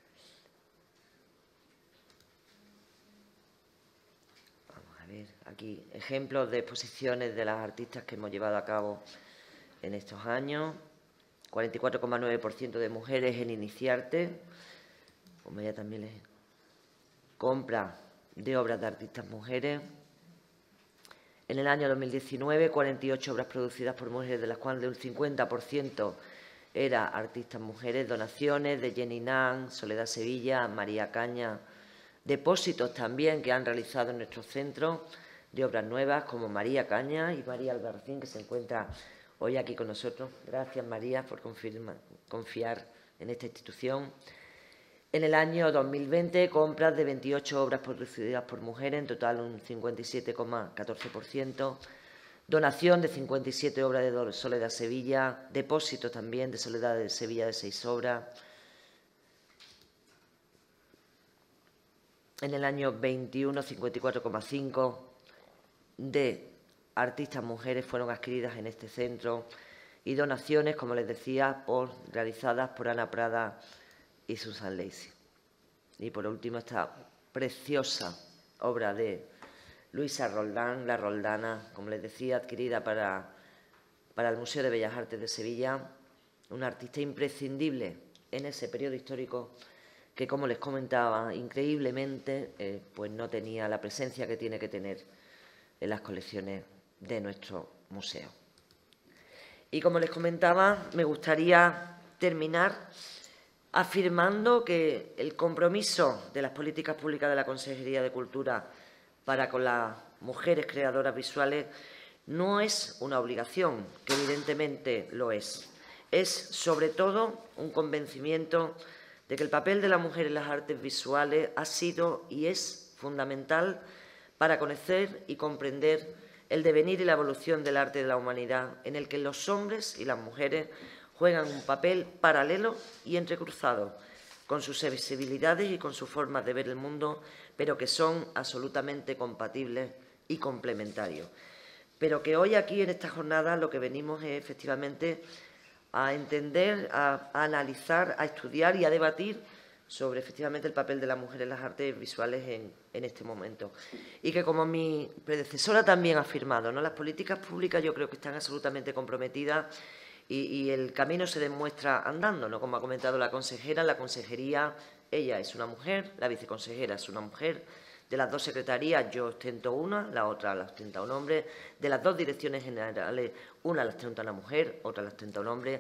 ver, aquí ejemplos de exposiciones de las artistas que hemos llevado a cabo en estos años. cuarenta y cuatro coma nueve por ciento de mujeres en Iniciarte, como ya también les compra de obras de artistas mujeres. En el año dos mil diecinueve, cuarenta y ocho obras producidas por mujeres, de las cuales un cincuenta por ciento era artistas mujeres, donaciones de Jenny Nan, Soledad Sevilla, María Caña. Depósitos también que han realizado en nuestro centro de obras nuevas, como María Caña y María Albarracín, que se encuentra hoy aquí con nosotros. Gracias, María, por confirma, confiar en esta institución. En el año dos mil veinte, compras de veintiocho obras producidas por mujeres, en total un cincuenta y siete coma catorce por ciento. Donación de cincuenta y siete obras de Soledad Sevilla. Depósito también de Soledad de Sevilla de seis obras. En el año veintiuno, cincuenta y cuatro coma cinco de artistas mujeres fueron adquiridas en este centro y donaciones, como les decía, por, realizadas por Ana Prada y Susan Lacey. Y por último, esta preciosa obra de Luisa Roldán, La Roldana, como les decía, adquirida para, para el Museo de Bellas Artes de Sevilla, una artista imprescindible en ese periodo histórico que, como les comentaba, increíblemente eh, pues no tenía la presencia que tiene que tener en las colecciones de nuestro museo. Y como les comentaba, me gustaría terminar afirmando que el compromiso de las políticas públicas de la Consejería de Cultura para con las mujeres creadoras visuales no es una obligación, que evidentemente lo es. Es, sobre todo, un convencimiento de que el papel de la mujer en las artes visuales ha sido y es fundamental para conocer y comprender el devenir y la evolución del arte de la humanidad, en el que los hombres y las mujeres juegan un papel paralelo y entrecruzado, con sus sensibilidades y con sus formas de ver el mundo, pero que son absolutamente compatibles y complementarios. Pero que hoy aquí en esta jornada lo que venimos es efectivamente a entender, a, a analizar, a estudiar y a debatir sobre efectivamente el papel de la mujer en las artes visuales en, en este momento. Y que, como mi predecesora también ha afirmado, ¿no?, las políticas públicas yo creo que están absolutamente comprometidas y, y el camino se demuestra andando, ¿no? Como ha comentado la consejera, la consejería, ella es una mujer, la viceconsejera es una mujer. De las dos secretarías yo ostento una, la otra la ostenta un hombre. De las dos direcciones generales, una la ostenta una mujer, otra la ostenta un hombre.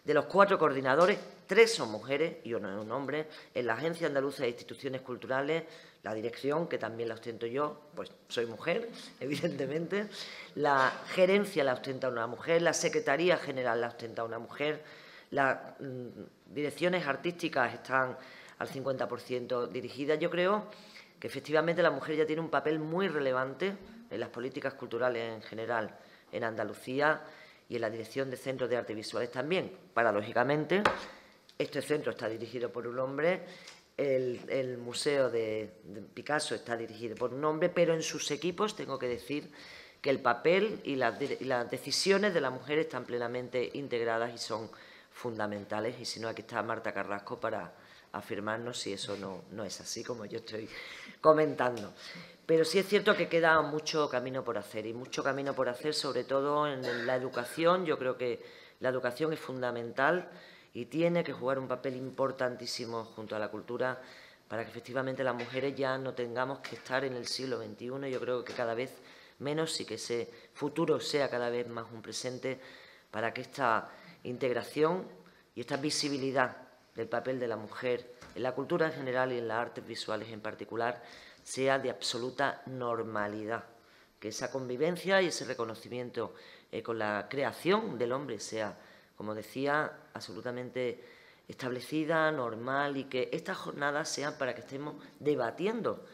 De los cuatro coordinadores, tres son mujeres y uno es un hombre. En la Agencia Andaluza de Instituciones Culturales, la dirección, que también la ostento yo, pues soy mujer, evidentemente. La gerencia la ostenta una mujer, la Secretaría General la ostenta una mujer, las mmm, direcciones artísticas están al cincuenta por ciento dirigidas. Yo creo que efectivamente la mujer ya tiene un papel muy relevante en las políticas culturales en general en Andalucía y en la dirección de centros de artes visuales también. Paradójicamente, este centro está dirigido por un hombre, el, el Museo de, de Picasso está dirigido por un hombre, pero en sus equipos tengo que decir que el papel y las, y las decisiones de la mujer están plenamente integradas y son fundamentales. Y si no, aquí está Marta Carrasco para afirmarnos si eso no, no es así, como yo estoy comentando. Pero sí es cierto que queda mucho camino por hacer, y mucho camino por hacer, sobre todo en la educación. Yo creo que la educación es fundamental y tiene que jugar un papel importantísimo junto a la cultura para que efectivamente las mujeres ya no tengamos que estar en el siglo veintiuno. Yo creo que cada vez menos y que ese futuro sea cada vez más un presente para que esta integración y esta visibilidad del papel de la mujer en la cultura en general y en las artes visuales en particular sea de absoluta normalidad, que esa convivencia y ese reconocimiento eh, con la creación del hombre sea, como decía, absolutamente establecida, normal, y que estas jornadas sean para que estemos debatiendo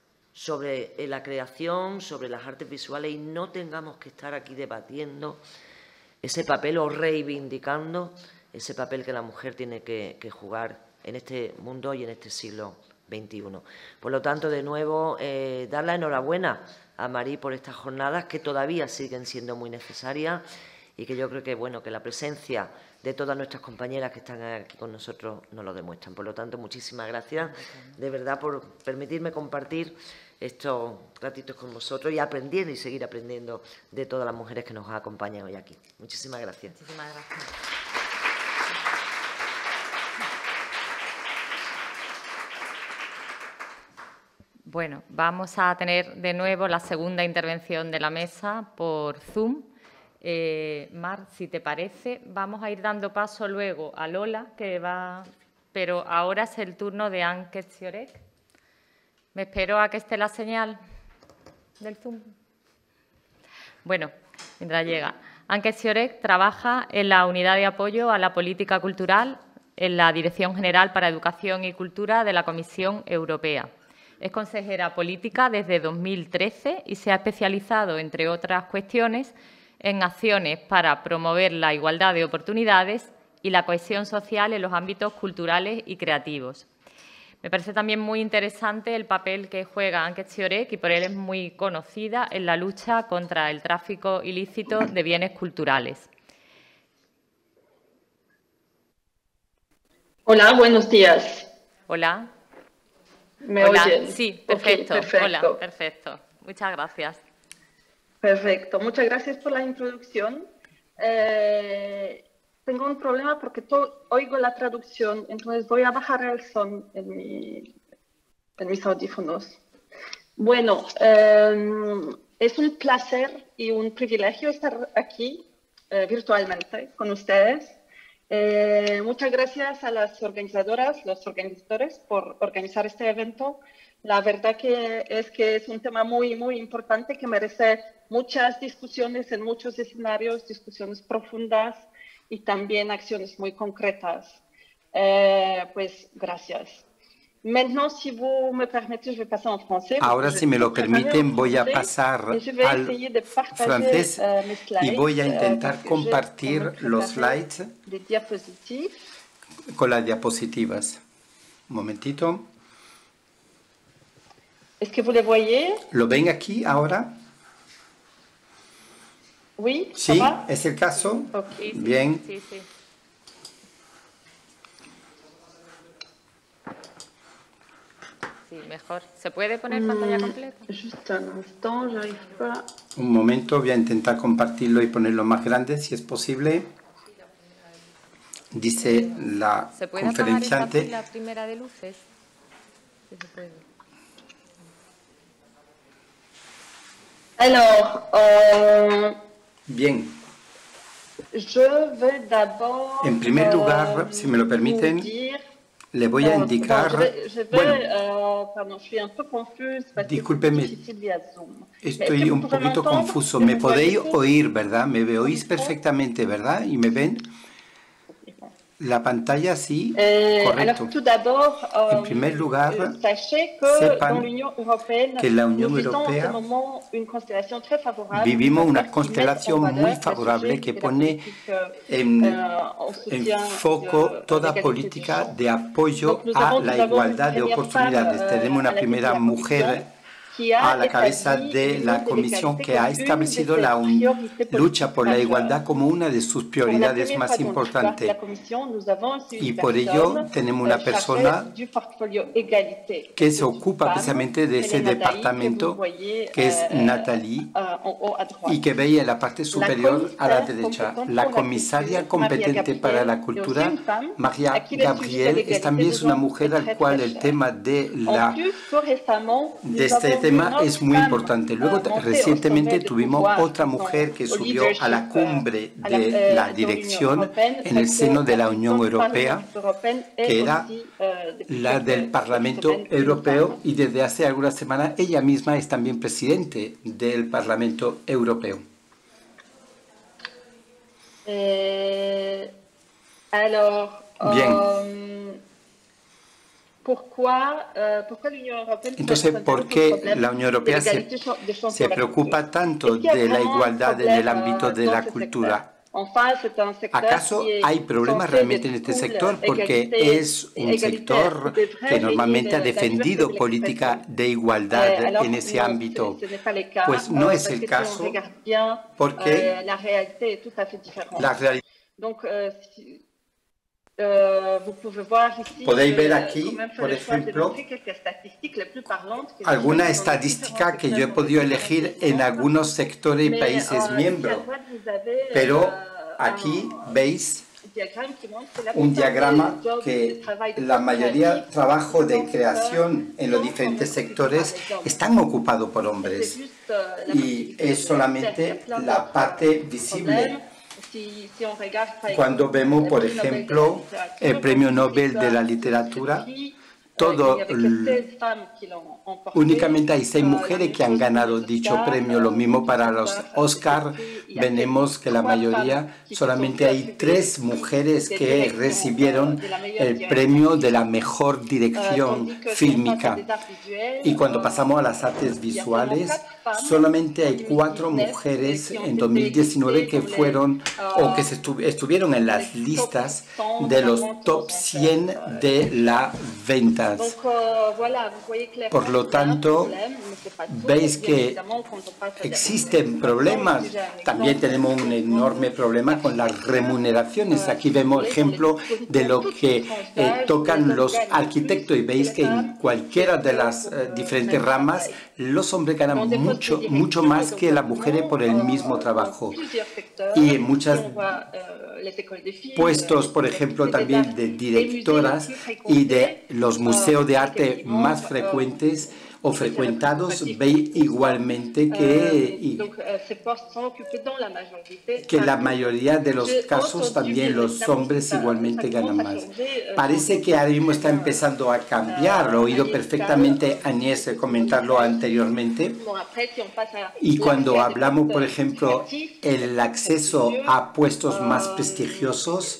sobre eh, la creación, sobre las artes visuales, y no tengamos que estar aquí debatiendo ese papel o reivindicando ese papel que la mujer tiene que, que jugar en este mundo y en este siglo veintiuno. Por lo tanto, de nuevo, eh, dar la enhorabuena a Marí por estas jornadas que todavía siguen siendo muy necesarias y que yo creo que, bueno, que la presencia de todas nuestras compañeras que están aquí con nosotros nos lo demuestran. Por lo tanto, muchísimas gracias, de verdad, por permitirme compartir estos ratitos con vosotros y aprendiendo y seguir aprendiendo de todas las mujeres que nos acompañan hoy aquí. Muchísimas gracias. Muchísimas gracias. Bueno, vamos a tener de nuevo la segunda intervención de la mesa por Zoom. Eh, Mar, si te parece, vamos a ir dando paso luego a Lola, que va, pero ahora es el turno de Anne Ketziorek. Me espero a que esté la señal del Zoom. Bueno, mientras llega. Anne Ketziorek trabaja en la Unidad de Apoyo a la Política Cultural en la Dirección General para Educación y Cultura de la Comisión Europea. Es consejera política desde dos mil trece y se ha especializado, entre otras cuestiones, en acciones para promover la igualdad de oportunidades y la cohesión social en los ámbitos culturales y creativos. Me parece también muy interesante el papel que juega Anne Ketziorek, y por él es muy conocida en la lucha contra el tráfico ilícito de bienes culturales. Hola, buenos días. Hola. ¿Me Hola. oyen? Sí, perfecto. Okay, perfecto. Hola, perfecto. Muchas gracias. Perfecto. Muchas gracias por la introducción. Eh, tengo un problema porque to, oigo la traducción, entonces voy a bajar el son en, mi, en mis audífonos. Bueno, eh, es un placer y un privilegio estar aquí eh, virtualmente con ustedes. Eh, muchas gracias a las organizadoras, los organizadores por organizar este evento. La verdad que es que es un tema muy, muy importante que merece muchas discusiones en muchos escenarios, discusiones profundas y también acciones muy concretas. Eh, pues gracias. Maintenant, si vous me permettez, je vais passer en français. Ahora, si me lo permiten, voy a pasar al francés y voy a intentar compartir los slides con las diapositivas. Un momentito. ¿Es que vous les voyez? ¿Lo ven aquí ahora? Oui, sí, ¿es el caso? Okay. Bien. Sí, sí. Sí, mejor. ¿Se puede poner pantalla completa? Un momento, voy a intentar compartirlo y ponerlo más grande, si es posible. Dice la ¿Se puede conferenciante. apagar la primera de luces? Sí, se puede. Alors, euh... Bien. En primer lugar, si me lo permiten, le voy a indicar... Bueno, discúlpeme, estoy un poquito confuso. ¿Me podéis oír, verdad? ¿Me oís perfectamente, verdad? ¿Y me ven? La pantalla sí, correcto. En primer lugar, sepan que en la Unión Europea vivimos una constelación muy favorable que pone en, en foco toda política de apoyo a la igualdad de oportunidades. Tenemos una primera mujer a la cabeza de la Comisión que ha establecido la lucha por la igualdad como una de sus prioridades más importantes. Y por ello tenemos una persona que se ocupa precisamente de ese departamento, que es Nathalie, y que veía en la parte superior a la derecha. La comisaria competente para la cultura, María Gabriel, es también una mujer al cual el tema de, la, de este tema es muy importante. Luego, recientemente tuvimos otra mujer que subió a la cumbre de la dirección en el seno de la Unión Europea, que era la del Parlamento Europeo, y desde hace algunas semanas ella misma es también presidente del Parlamento Europeo. Eh, alors, Bien. Um, Entonces, ¿por qué la Unión Europea se, se preocupa tanto de la igualdad en el ámbito de la cultura? ¿Acaso hay problemas realmente en este sector? Porque es un sector que normalmente ha defendido política de igualdad en ese ámbito. Pues no es el caso, porque la realidad... Uh, Podéis ver aquí, por ejemplo, alguna estadística que yo he podido elegir en algunos sectores y países miembros. Pero aquí veis un diagrama que la mayoría del trabajo de creación en los diferentes sectores están ocupados por hombres. Y es solamente la parte visible. Cuando vemos, por ejemplo, el Premio Nobel de la Literatura, todo, únicamente hay seis mujeres que han ganado dicho premio. Lo mismo para los Oscar, veremos que la mayoría, solamente hay tres mujeres que recibieron el premio de la mejor dirección fílmica. Y cuando pasamos a las artes visuales, solamente hay cuatro mujeres en dos mil diecinueve que fueron o que se estu estuvieron en las listas de los top cien de la ventas. Por lo tanto, veis que existen problemas. También tenemos un enorme problema con las remuneraciones. Aquí vemos ejemplo de lo que eh, tocan los arquitectos y veis que en cualquiera de las eh, diferentes ramas los hombres ganan mucho, mucho más que las mujeres por el mismo trabajo. Y en muchos puestos, por ejemplo, también de directoras y de los museos de arte más frecuentes o frecuentados, veis igualmente que, y, que la mayoría de los casos también los hombres igualmente ganan más. Parece que ahora mismo está empezando a cambiar. Lo he oído perfectamente a Agnès comentarlo anteriormente. Y cuando hablamos, por ejemplo, el acceso a puestos más prestigiosos,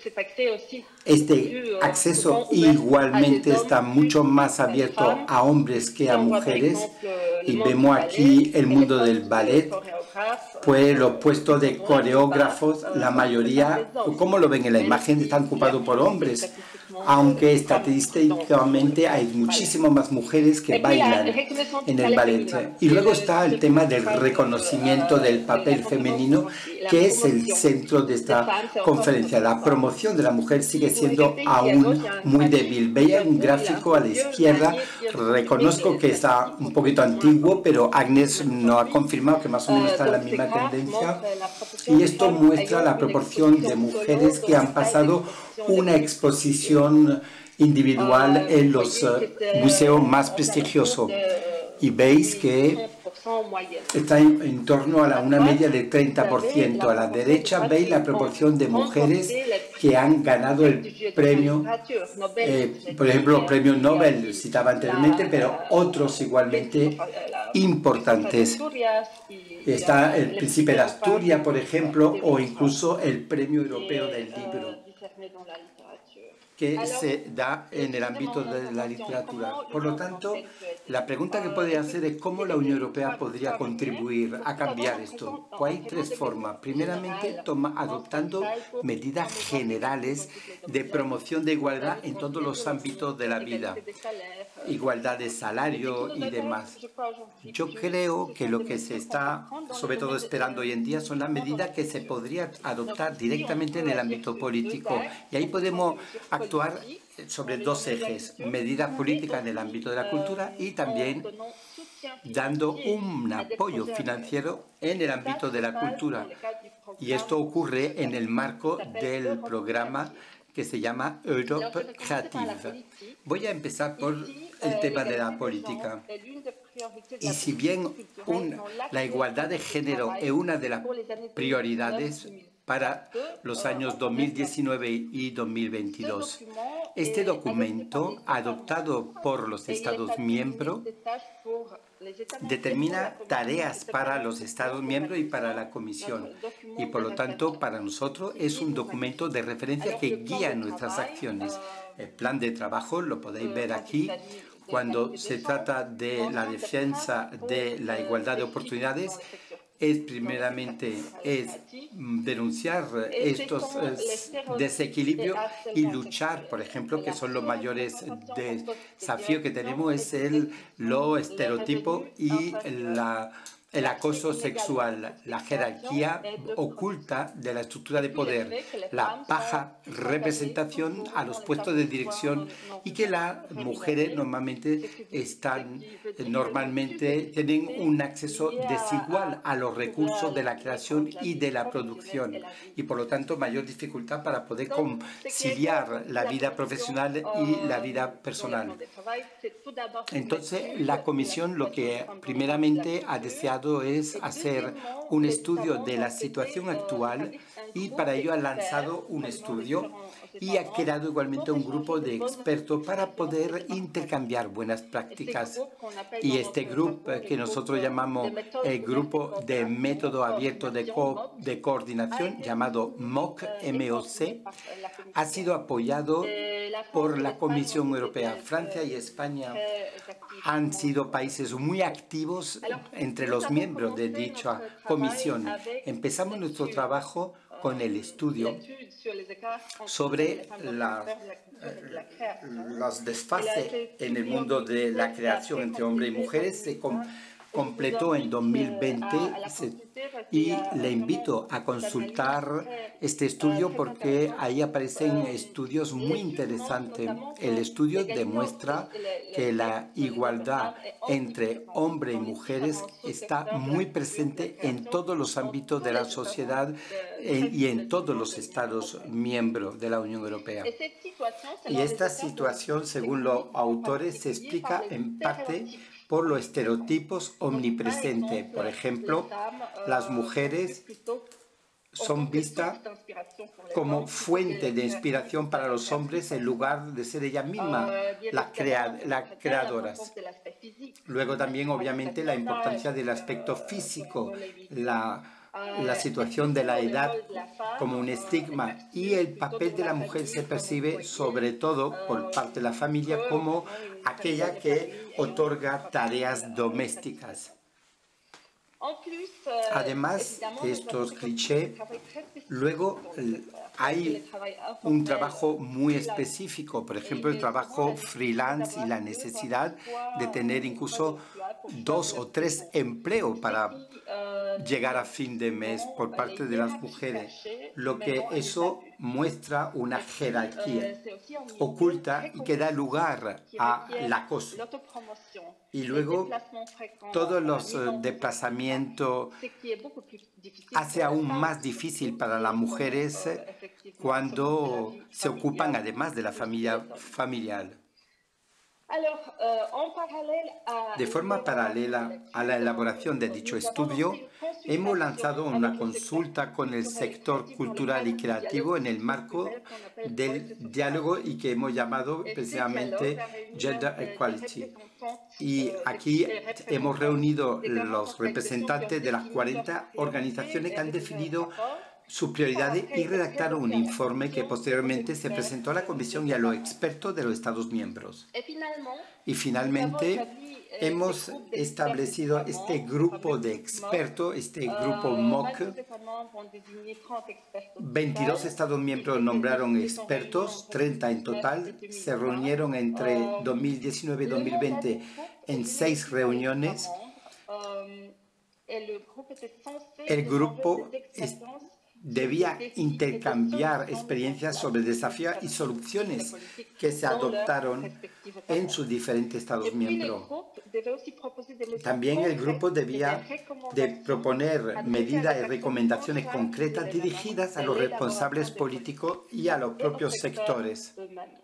este acceso igualmente está mucho más abierto a hombres que a mujeres. Y vemos aquí el mundo del ballet, pues los puestos de coreógrafos, la mayoría, como lo ven en la imagen, están ocupados por hombres, aunque estadísticamente hay muchísimas más mujeres que bailan en el ballet. Y luego está el tema del reconocimiento del papel femenino, que es el centro de esta conferencia. La promoción de la mujer sigue siendo aún muy débil. Veía un gráfico a la izquierda, reconozco que está un poquito antiguo, pero Agnès no ha confirmado que más o menos está en la misma tendencia. Y esto muestra la proporción de mujeres que han pasado una exposición individual en los uh, museos más prestigiosos. Y veis que está en, en torno a la, una media de treinta por ciento. A la derecha veis la proporción de mujeres que han ganado el premio, eh, por ejemplo, los premios Nobel, citaba anteriormente, pero otros igualmente importantes. Está el Príncipe de Asturias, por ejemplo, o incluso el Premio Europeo del Libro, que se da en el ámbito de la literatura. Por lo tanto, la pregunta que podría hacer es cómo la Unión Europea podría contribuir a cambiar esto. Pues hay tres formas. Primeramente, toma, adoptando medidas generales de promoción de igualdad en todos los ámbitos de la vida. Igualdad de salario y demás. Yo creo que lo que se está, sobre todo, esperando hoy en día son las medidas que se podrían adoptar directamente en el ámbito político. Y ahí podemos actuar sobre dos ejes, medidas políticas en el ámbito de la cultura y también dando un apoyo financiero en el ámbito de la cultura. Y esto ocurre en el marco del programa que se llama Europe Creative. Voy a empezar por el tema de la política. Y si bien un, la igualdad de género es una de las prioridades para los años dos mil diecinueve y dos mil veintidós, este documento, adoptado por los Estados miembros, determina tareas para los Estados miembros y para la Comisión. Y por lo tanto, para nosotros es un documento de referencia que guía nuestras acciones. El plan de trabajo lo podéis ver aquí. Cuando se trata de la defensa de la igualdad de oportunidades, es primeramente es denunciar estos desequilibrios y luchar, por ejemplo, que son los mayores desafíos que tenemos, es el lo estereotipo y la el acoso sexual, la jerarquía oculta de la estructura de poder, la baja representación a los puestos de dirección y que las mujeres normalmente están, normalmente tienen un acceso desigual a los recursos de la creación y de la producción y por lo tanto mayor dificultad para poder conciliar la vida profesional y la vida personal. Entonces, la Comisión lo que primeramente ha deseado es hacer un estudio de la situación actual y para ello ha lanzado un estudio y ha creado igualmente un grupo de expertos para poder intercambiar buenas prácticas. Y este grupo que nosotros llamamos el Grupo de Método Abierto de, Co de Coordinación, llamado M O C, M O C, ha sido apoyado por la Comisión Europea. Francia y España han sido países muy activos entre los miembros de dicha comisión. Empezamos nuestro trabajo con el estudio sobre la, eh, los desfases en el mundo de la creación entre hombres y mujeres. Se com completó en dos mil veinte se, y le invito a consultar este estudio porque ahí aparecen estudios muy interesantes. El estudio demuestra que la igualdad entre hombres y mujeres está muy presente en todos los ámbitos de la sociedad en, y en todos los Estados miembros de la Unión Europea. Y esta situación, según los autores, se explica en parte por los estereotipos omnipresentes. Por ejemplo, las mujeres son vistas como fuente de inspiración para los hombres en lugar de ser ellas mismas las, crea las creadoras. Luego también, obviamente, la importancia del aspecto físico, la la situación de la edad como un estigma y el papel de la mujer se percibe sobre todo por parte de la familia como aquella que otorga tareas domésticas. Además de estos clichés, luego hay un trabajo muy específico, por ejemplo, el trabajo freelance y la necesidad de tener incluso dos o tres empleos para llegar a fin de mes por parte de las mujeres, lo que eso muestra una jerarquía oculta y que da lugar al acoso. Y luego todos los desplazamientos hace aún más difícil para las mujeres cuando se ocupan además de la familia familiar. De forma paralela a la elaboración de dicho estudio, hemos lanzado una consulta con el sector cultural y creativo en el marco del diálogo y que hemos llamado precisamente Gender Equality. Y aquí hemos reunido los representantes de las cuarenta organizaciones que han definido sus prioridades y redactaron un informe que posteriormente se presentó a la Comisión y a los expertos de los Estados miembros. Y finalmente hemos establecido este grupo de expertos, este grupo M O C. veintidós Estados miembros nombraron expertos, treinta en total. Se reunieron entre dos mil diecinueve y dos mil veinte en seis reuniones. El grupo debía intercambiar experiencias sobre desafíos y soluciones que se adoptaron en sus diferentes Estados miembros. También el grupo debía de proponer medidas y recomendaciones concretas dirigidas a los responsables políticos y a los propios sectores.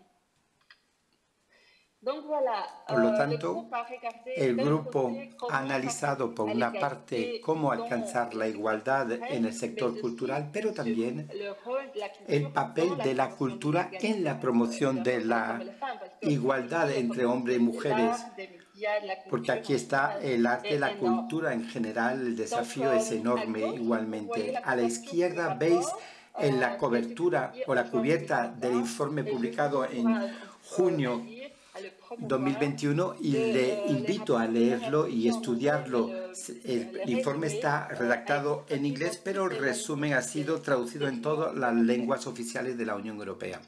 Por lo tanto, el grupo ha analizado por una parte cómo alcanzar la igualdad en el sector cultural, pero también el papel de la cultura en la promoción de la igualdad entre hombres y mujeres, porque aquí está el arte, la cultura en general, el desafío es enorme igualmente. A la izquierda veis en la cobertura o la cubierta del informe publicado en junio dos mil veintiuno y le invito a leerlo y estudiarlo. El informe está redactado en inglés, pero el resumen ha sido traducido en todas las lenguas oficiales de la Unión Europea.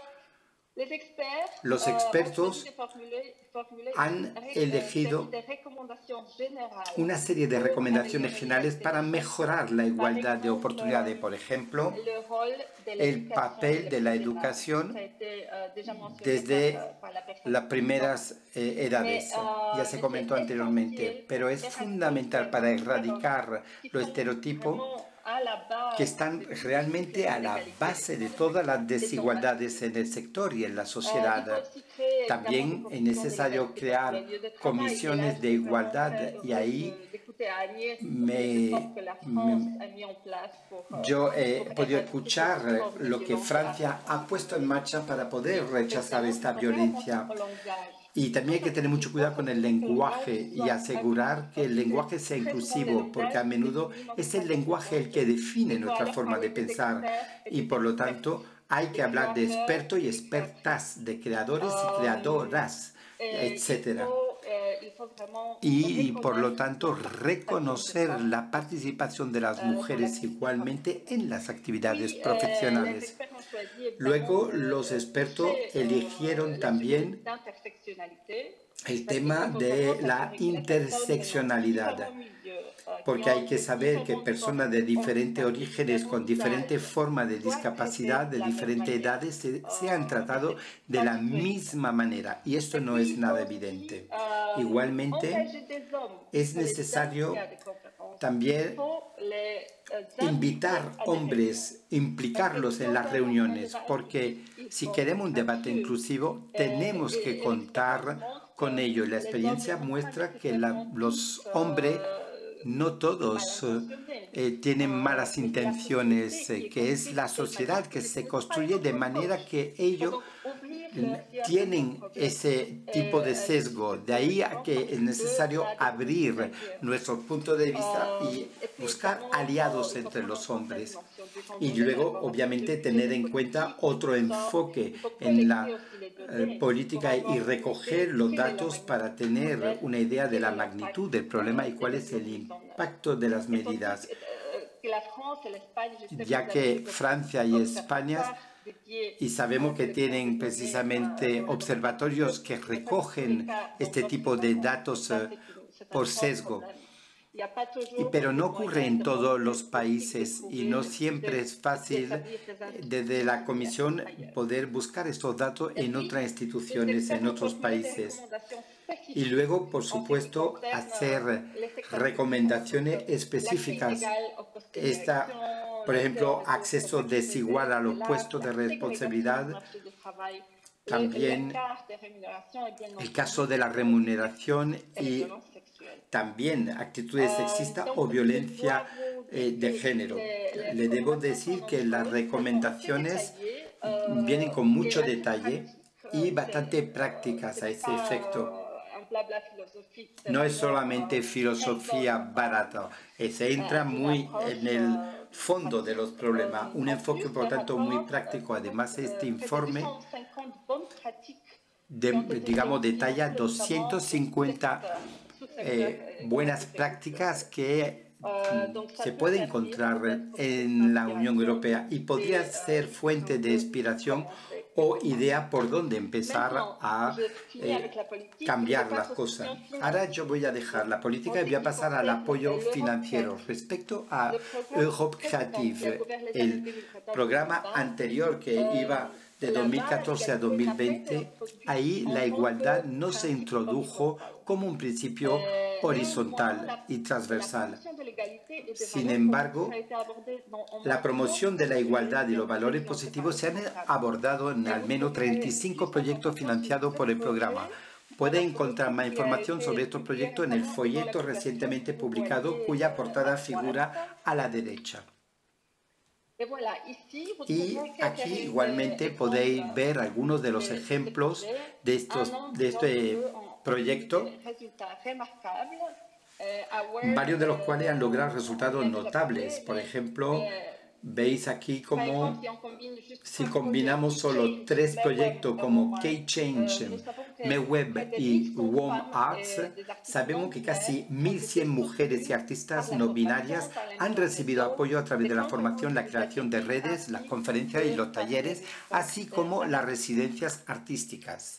Los expertos han elegido una serie de recomendaciones generales para mejorar la igualdad de oportunidades. Por ejemplo, el papel de la educación desde las primeras eh, edades. Ya se comentó anteriormente, pero es fundamental para erradicar los estereotipos que están realmente a la base de todas las desigualdades en el sector y en la sociedad. También es necesario crear comisiones de igualdad y ahí me, me, yo he podido escuchar lo que Francia ha puesto en marcha para poder rechazar esta violencia. Y también hay que tener mucho cuidado con el lenguaje y asegurar que el lenguaje sea inclusivo, porque a menudo es el lenguaje el que define nuestra forma de pensar y por lo tanto hay que hablar de expertos y expertas, de creadores y creadoras, etcétera. Y por lo tanto reconocer la participación de las mujeres igualmente en las actividades profesionales. Luego los expertos eligieron también el tema de la interseccionalidad, porque hay que saber que personas de diferentes orígenes, con diferentes formas de discapacidad, de diferentes edades, se, se han tratado de la misma manera, y esto no es nada evidente. Igualmente, es necesario también invitar hombres, implicarlos en las reuniones, porque si queremos un debate inclusivo, tenemos que contar con ello. La experiencia muestra que la, los hombres, no todos eh, tienen malas intenciones, eh, que es la sociedad que se construye de manera que ellos tienen ese tipo de sesgo. De ahí a que es necesario abrir nuestro punto de vista y buscar aliados entre los hombres. Y luego, obviamente, tener en cuenta otro enfoque en la eh, política y recoger los datos para tener una idea de la magnitud del problema y cuál es el impacto de las medidas. Ya que Francia y España, y sabemos que tienen precisamente observatorios que recogen este tipo de datos eh, por sesgo. Y, pero no ocurre en todos los países y no siempre es fácil desde la Comisión poder buscar estos datos en otras instituciones, en otros países. Y luego, por supuesto, hacer recomendaciones específicas. Esta, por ejemplo, acceso desigual a los puestos de responsabilidad también el caso de la remuneración y también actitudes sexistas o violencia eh, de género. Le debo decir que las recomendaciones vienen con mucho detalle y bastante prácticas a ese efecto. No es solamente filosofía barata, se entra muy en el fondo de los problemas, un enfoque por tanto muy práctico. Además, este informe, de, digamos, detalla doscientas cincuenta eh, buenas prácticas que se puede encontrar en la Unión Europea y podría ser fuente de inspiración o idea por dónde empezar a eh, cambiar las cosas. Ahora yo voy a dejar la política y voy a pasar al apoyo financiero. Respecto a Europe Creative, el programa anterior que iba de dos mil catorce a dos mil veinte, ahí la igualdad no se introdujo como un principio horizontal y transversal. Sin embargo, la promoción de la igualdad y los valores positivos se han abordado en al menos treinta y cinco proyectos financiados por el programa. Puede encontrar más información sobre estos proyectos en el folleto recientemente publicado, cuya portada figura a la derecha. Y aquí igualmente podéis ver algunos de los ejemplos de, estos, de este proyecto, varios de los cuales han logrado resultados notables. Por ejemplo, veis aquí como si combinamos solo tres proyectos como K-Change, MeWeb y WOM Arts, sabemos que casi mil cien mujeres y artistas no binarias han recibido apoyo a través de la formación, la creación de redes, las conferencias y los talleres, así como las residencias artísticas.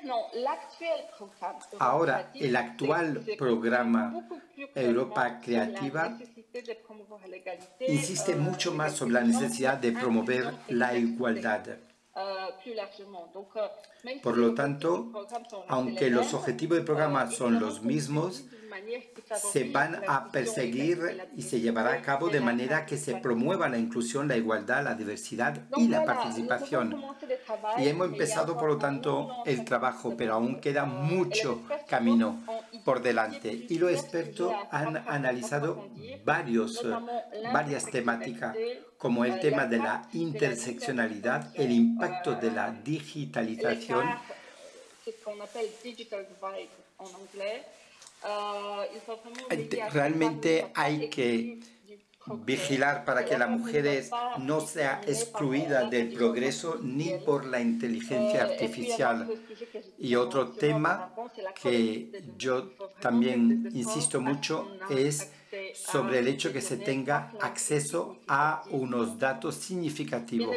Ahora, el actual programa Europa Creativa insiste mucho más sobre la necesidad de promover la igualdad. Por lo tanto, aunque los objetivos del programa son los mismos, se van a perseguir y se llevará a cabo de manera que se promueva la inclusión, la igualdad, la diversidad y la participación. Y hemos empezado, por lo tanto, el trabajo, pero aún queda mucho camino por delante. Y los expertos han analizado varios, varias temáticas, como el tema de la interseccionalidad, el impacto de la digitalización, realmente hay que vigilar para que las mujeres no sean excluidas del progreso ni por la inteligencia artificial. Y otro tema que yo también insisto mucho es sobre el hecho que se tenga acceso a unos datos significativos.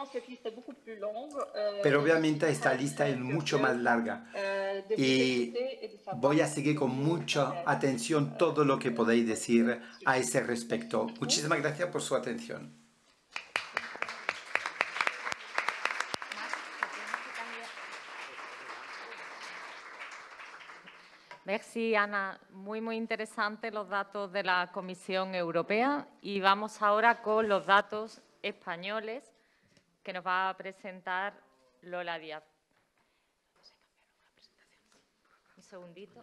Pero obviamente esta lista es mucho más larga y voy a seguir con mucha atención todo lo que podáis decir a ese respecto. Muchísimas gracias por su atención. Merci, Ana. Muy, muy interesantes los datos de la Comisión Europea. Y vamos ahora con los datos españoles que nos va a presentar Lola Díaz. Un segundito.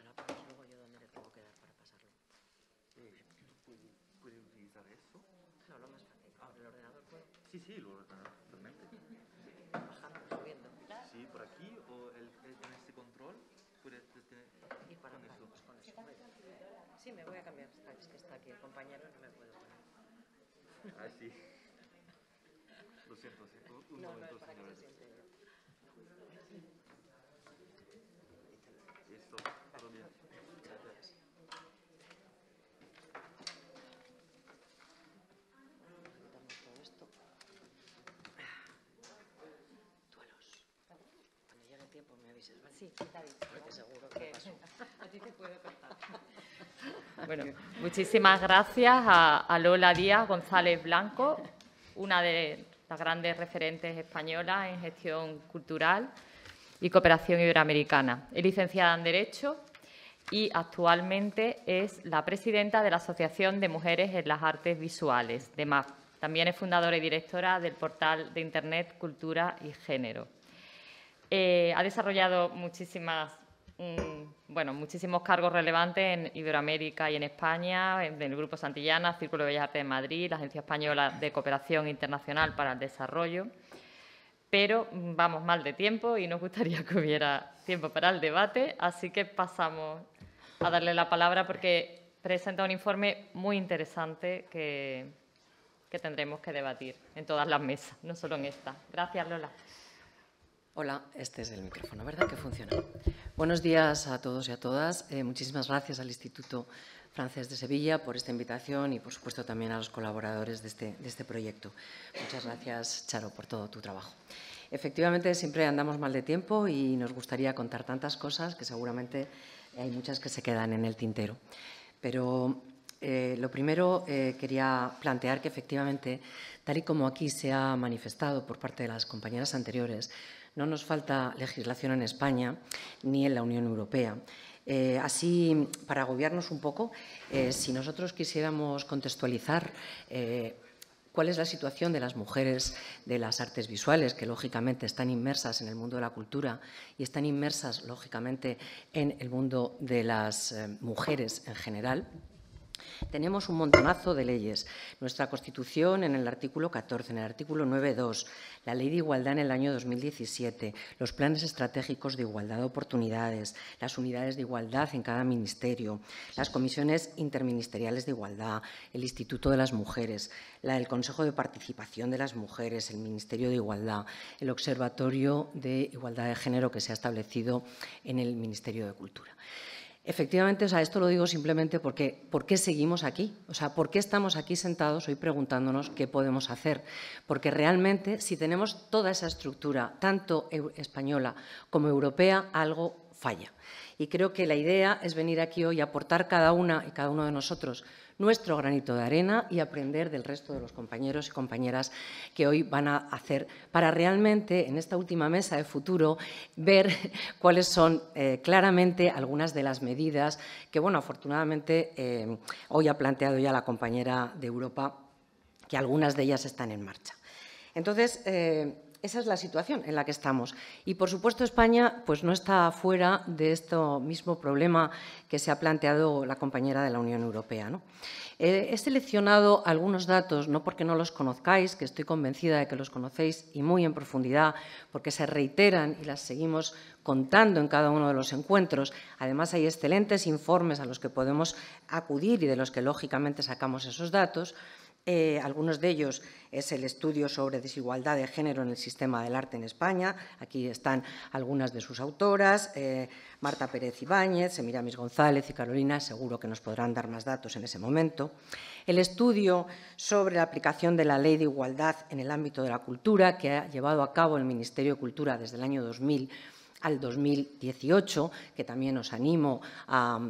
¿Puede utilizar esto? No, lo más fácil. Ahora el ordenador puede. Sí, sí, el ordenador totalmente. Bajando, subiendo. Sí, por aquí o el, el, en este control puede tener. Y para con eso. Con eso. Sí, me voy a cambiar. Es que está aquí el compañero, no me puedo poner. Ah, sí. Lo siento, siento. Un no, momento, no es para señores. Que se siente. Esto, todo bien. Gracias. Quitamos todo esto. Duelos. Cuando llegue el tiempo me avises, ¿vale? Sí, está bien. Porque seguro que paso. A ti te puedo contar. Bueno, muchísimas gracias a, a Lola Díaz González Blanco, una de las grandes referentes españolas en gestión cultural y cooperación iberoamericana. Es licenciada en Derecho y actualmente es la presidenta de la Asociación de Mujeres en las Artes Visuales, de M A F. También es fundadora y directora del portal de Internet Cultura y Género. Eh, ha desarrollado muchísimas, mm, bueno, muchísimos cargos relevantes en Iberoamérica y en España, en el Grupo Santillana, Círculo de Bellas Artes de Madrid, la Agencia Española de Cooperación Internacional para el Desarrollo. Pero vamos mal de tiempo y nos gustaría que hubiera tiempo para el debate, así que pasamos a darle la palabra porque presenta un informe muy interesante que, que tendremos que debatir en todas las mesas, no solo en esta. Gracias, Lola. Hola, este es el micrófono, ¿verdad? Que funciona. Buenos días a todos y a todas. Eh, muchísimas gracias al Instituto Francés de Sevilla por esta invitación y, por supuesto, también a los colaboradores de este, de este proyecto. Muchas gracias, Charo, por todo tu trabajo. Efectivamente, siempre andamos mal de tiempo y nos gustaría contar tantas cosas que seguramente hay muchas que se quedan en el tintero. Pero eh, lo primero eh, quería plantear que, efectivamente, tal y como aquí se ha manifestado por parte de las compañeras anteriores, no nos falta legislación en España ni en la Unión Europea. Eh, así, para agobiarnos un poco, eh, si nosotros quisiéramos contextualizar eh, cuál es la situación de las mujeres de las artes visuales, que lógicamente están inmersas en el mundo de la cultura y están inmersas, lógicamente, en el mundo de las eh, mujeres en general, tenemos un montonazo de leyes. Nuestra Constitución en el artículo catorce, en el artículo nueve punto dos, la Ley de Igualdad en el año dos mil diecisiete, los planes estratégicos de igualdad de oportunidades, las unidades de igualdad en cada ministerio, las comisiones interministeriales de igualdad, el Instituto de las Mujeres, la del Consejo de Participación de las Mujeres, el Ministerio de Igualdad, el Observatorio de Igualdad de Género que se ha establecido en el Ministerio de Cultura. Efectivamente, o sea, esto lo digo simplemente porque ¿por qué seguimos aquí? O sea, ¿por qué estamos aquí sentados hoy preguntándonos qué podemos hacer? Porque realmente, si tenemos toda esa estructura, tanto española como europea, algo falla. Y creo que la idea es venir aquí hoy a aportar cada una y cada uno de nosotros nuestro granito de arena y aprender del resto de los compañeros y compañeras que hoy van a hacer para realmente, en esta última mesa de futuro, ver cuáles son eh, claramente algunas de las medidas que, bueno, afortunadamente, eh, hoy ha planteado ya la compañera de Europa, que algunas de ellas están en marcha. Entonces, eh, esa es la situación en la que estamos. Y, por supuesto, España pues, no está fuera de este mismo problema que se ha planteado la compañera de la Unión Europea, ¿no? Eh, he seleccionado algunos datos, no porque no los conozcáis, que estoy convencida de que los conocéis y muy en profundidad, porque se reiteran y las seguimos contando en cada uno de los encuentros. Además, hay excelentes informes a los que podemos acudir y de los que, lógicamente, sacamos esos datos. Eh, algunos de ellos es el estudio sobre desigualdad de género en el sistema del arte en España. Aquí están algunas de sus autoras, eh, Marta Pérez Ibáñez, Semiramis González y Carolina, seguro que nos podrán dar más datos en ese momento. El estudio sobre la aplicación de la Ley de Igualdad en el ámbito de la cultura, que ha llevado a cabo el Ministerio de Cultura desde el año dos mil al dos mil dieciocho, que también os animo a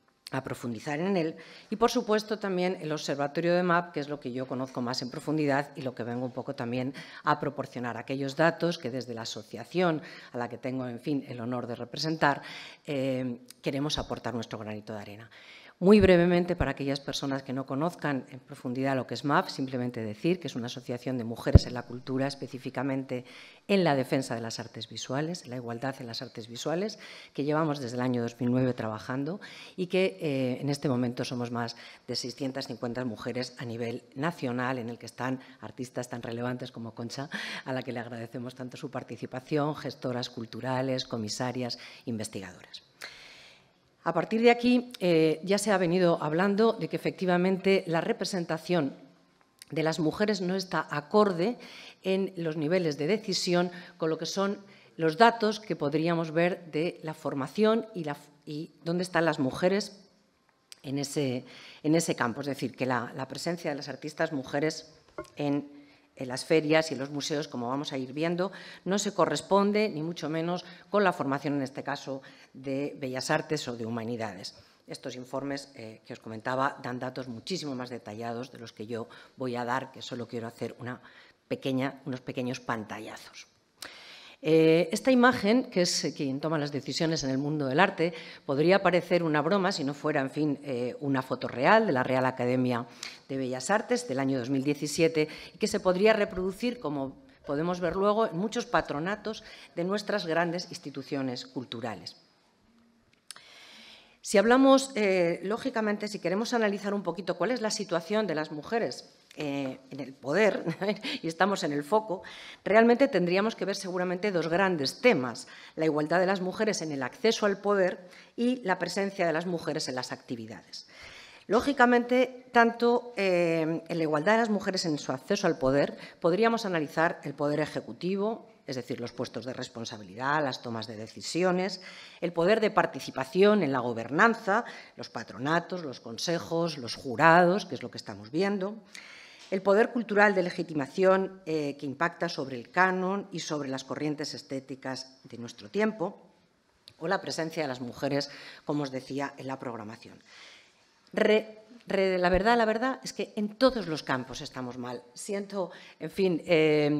a profundizar en él, y, por supuesto, también el Observatorio de M A P, que es lo que yo conozco más en profundidad y lo que vengo un poco también a proporcionar, aquellos datos que desde la asociación a la que tengo, en fin, el honor de representar, eh, queremos aportar nuestro granito de arena. Muy brevemente, para aquellas personas que no conozcan en profundidad lo que es M A P, simplemente decir que es una asociación de mujeres en la cultura, específicamente en la defensa de las artes visuales, la igualdad en las artes visuales, que llevamos desde el año dos mil nueve trabajando y que eh, en este momento somos más de seiscientas cincuenta mujeres a nivel nacional, en el que están artistas tan relevantes como Concha, a la que le agradecemos tanto su participación, gestoras culturales, comisarias, investigadoras. A partir de aquí, eh, ya se ha venido hablando de que, efectivamente, la representación de las mujeres no está acorde en los niveles de decisión con lo que son los datos que podríamos ver de la formación y, la, y dónde están las mujeres en ese, en ese campo. Es decir, que la, la presencia de las artistas mujeres en en las ferias y en los museos, como vamos a ir viendo, no se corresponde, ni mucho menos, con la formación, en este caso, de Bellas Artes o de Humanidades. Estos informes eh, que os comentaba dan datos muchísimo más detallados de los que yo voy a dar, que solo quiero hacer una pequeña, unos pequeños pantallazos. Eh, esta imagen, que es quien toma las decisiones en el mundo del arte, podría parecer una broma si no fuera, en fin, eh, una foto real de la Real Academia de Bellas Artes del año dos mil diecisiete y que se podría reproducir como podemos ver luego en muchos patronatos de nuestras grandes instituciones culturales. Si hablamos, eh, lógicamente, si queremos analizar un poquito cuál es la situación de las mujeres eh, en el poder, y estamos en el foco, realmente tendríamos que ver seguramente dos grandes temas: la igualdad de las mujeres en el acceso al poder y la presencia de las mujeres en las actividades. Lógicamente, tanto eh, en la igualdad de las mujeres en su acceso al poder, podríamos analizar el poder ejecutivo, es decir, los puestos de responsabilidad, las tomas de decisiones, el poder de participación en la gobernanza, los patronatos, los consejos, los jurados, que es lo que estamos viendo, el poder cultural de legitimación eh, que impacta sobre el canon y sobre las corrientes estéticas de nuestro tiempo, o la presencia de las mujeres, como os decía, en la programación. Re, re, la verdad, la verdad es que en todos los campos estamos mal. Siento, en fin, eh,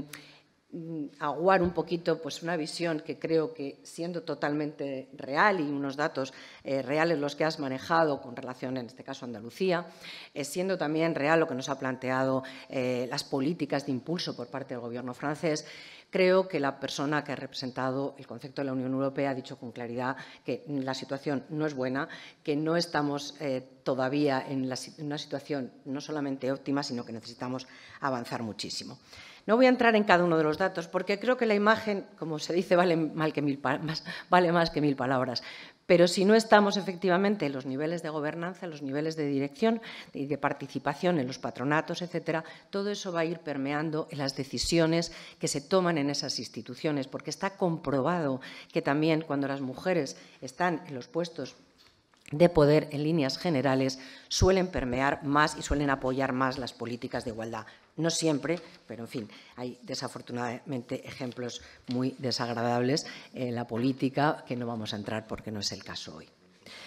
aguar un poquito pues, una visión que creo que, siendo totalmente real y unos datos eh, reales los que has manejado con relación, en este caso, a Andalucía, eh, siendo también real lo que nos ha planteado eh, las políticas de impulso por parte del Gobierno francés, creo que la persona que ha representado el concepto de la Unión Europea ha dicho con claridad que la situación no es buena, que no estamos eh, todavía en, la, en una situación no solamente óptima, sino que necesitamos avanzar muchísimo. No voy a entrar en cada uno de los datos porque creo que la imagen, como se dice, vale, mal que mil, más, vale más que mil palabras. Pero si no estamos efectivamente en los niveles de gobernanza, en los niveles de dirección y de participación en los patronatos, etcétera, todo eso va a ir permeando en las decisiones que se toman en esas instituciones, porque está comprobado que también cuando las mujeres están en los puestos de poder en líneas generales suelen permear más y suelen apoyar más las políticas de igualdad. No siempre, pero en fin, hay desafortunadamente ejemplos muy desagradables en la política que no vamos a entrar porque no es el caso hoy.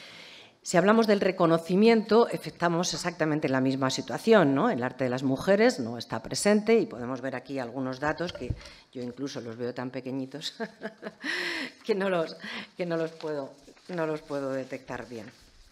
Si hablamos del reconocimiento, estamos exactamente en la misma situación, ¿no? El arte de las mujeres no está presente y podemos ver aquí algunos datos que yo incluso los veo tan pequeñitos que no los, que no los puedo, no los puedo detectar bien.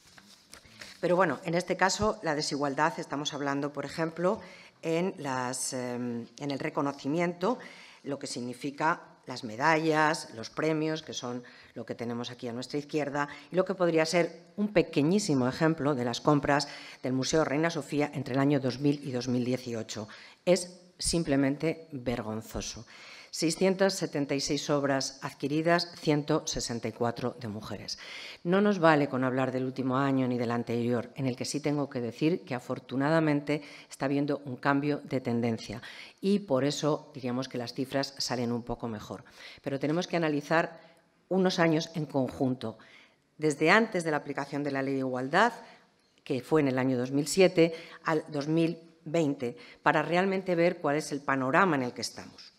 Pero bueno, en este caso, la desigualdad, estamos hablando, por ejemplo, en, las, eh, en el reconocimiento, lo que significa las medallas, los premios, que son lo que tenemos aquí a nuestra izquierda, y lo que podría ser un pequeñísimo ejemplo de las compras del Museo Reina Sofía entre el año dos mil y dos mil dieciocho. Es simplemente vergonzoso. seiscientas setenta y seis obras adquiridas, ciento sesenta y cuatro de mujeres. No nos vale con hablar del último año ni del anterior, en el que sí tengo que decir que afortunadamente está habiendo un cambio de tendencia y por eso diríamos que las cifras salen un poco mejor. Pero tenemos que analizar unos años en conjunto, desde antes de la aplicación de la Ley de Igualdad, que fue en el año dos mil siete, al dos mil veinte, para realmente ver cuál es el panorama en el que estamos.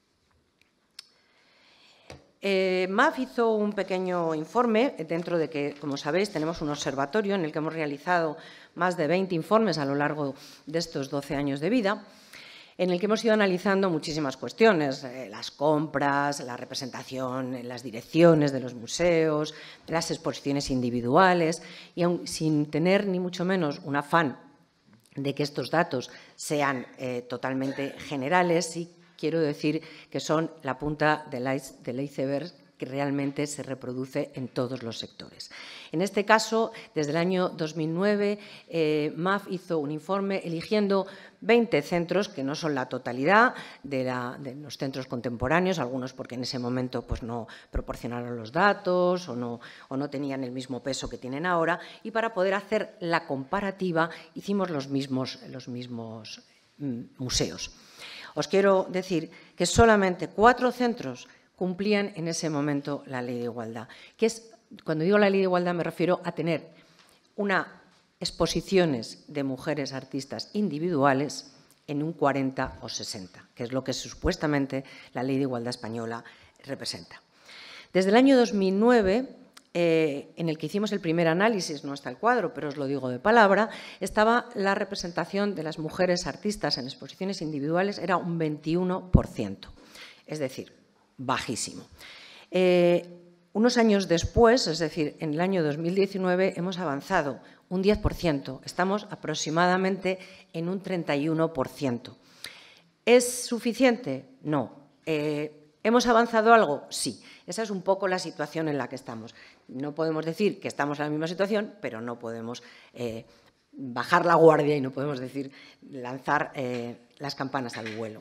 Eh, M A F hizo un pequeño informe, dentro de que, como sabéis, tenemos un observatorio en el que hemos realizado más de veinte informes a lo largo de estos doce años de vida, en el que hemos ido analizando muchísimas cuestiones, eh, las compras, la representación en las direcciones de los museos, las exposiciones individuales, y aun sin tener ni mucho menos un afán de que estos datos sean eh, totalmente generales, sí quiero decir que son la punta del iceberg que realmente se reproduce en todos los sectores. En este caso, desde el año dos mil nueve, eh, M A F hizo un informe eligiendo veinte centros, que no son la totalidad de, la, de los centros contemporáneos, algunos porque en ese momento pues, no proporcionaron los datos o no, o no tenían el mismo peso que tienen ahora, y para poder hacer la comparativa hicimos los mismos, los mismos mm, museos. Os quiero decir que solamente cuatro centros cumplían en ese momento la Ley de Igualdad. Que es, cuando digo la Ley de Igualdad me refiero a tener unas exposiciones de mujeres artistas individuales en un cuarenta o sesenta, que es lo que supuestamente la Ley de Igualdad española representa. Desde el año dos mil nueve, eh, en el que hicimos el primer análisis, no está el cuadro, pero os lo digo de palabra, estaba la representación de las mujeres artistas en exposiciones individuales, era un veintiuno por ciento, es decir, bajísimo. Eh, unos años después, es decir, en el año dos mil diecinueve, hemos avanzado un diez por ciento, estamos aproximadamente en un treinta y uno por ciento. ¿Es suficiente? No. Eh, ¿Hemos avanzado algo? Sí. Esa es un poco la situación en la que estamos. No podemos decir que estamos en la misma situación, pero no podemos eh, bajar la guardia y no podemos decir lanzar eh, las campanas al vuelo.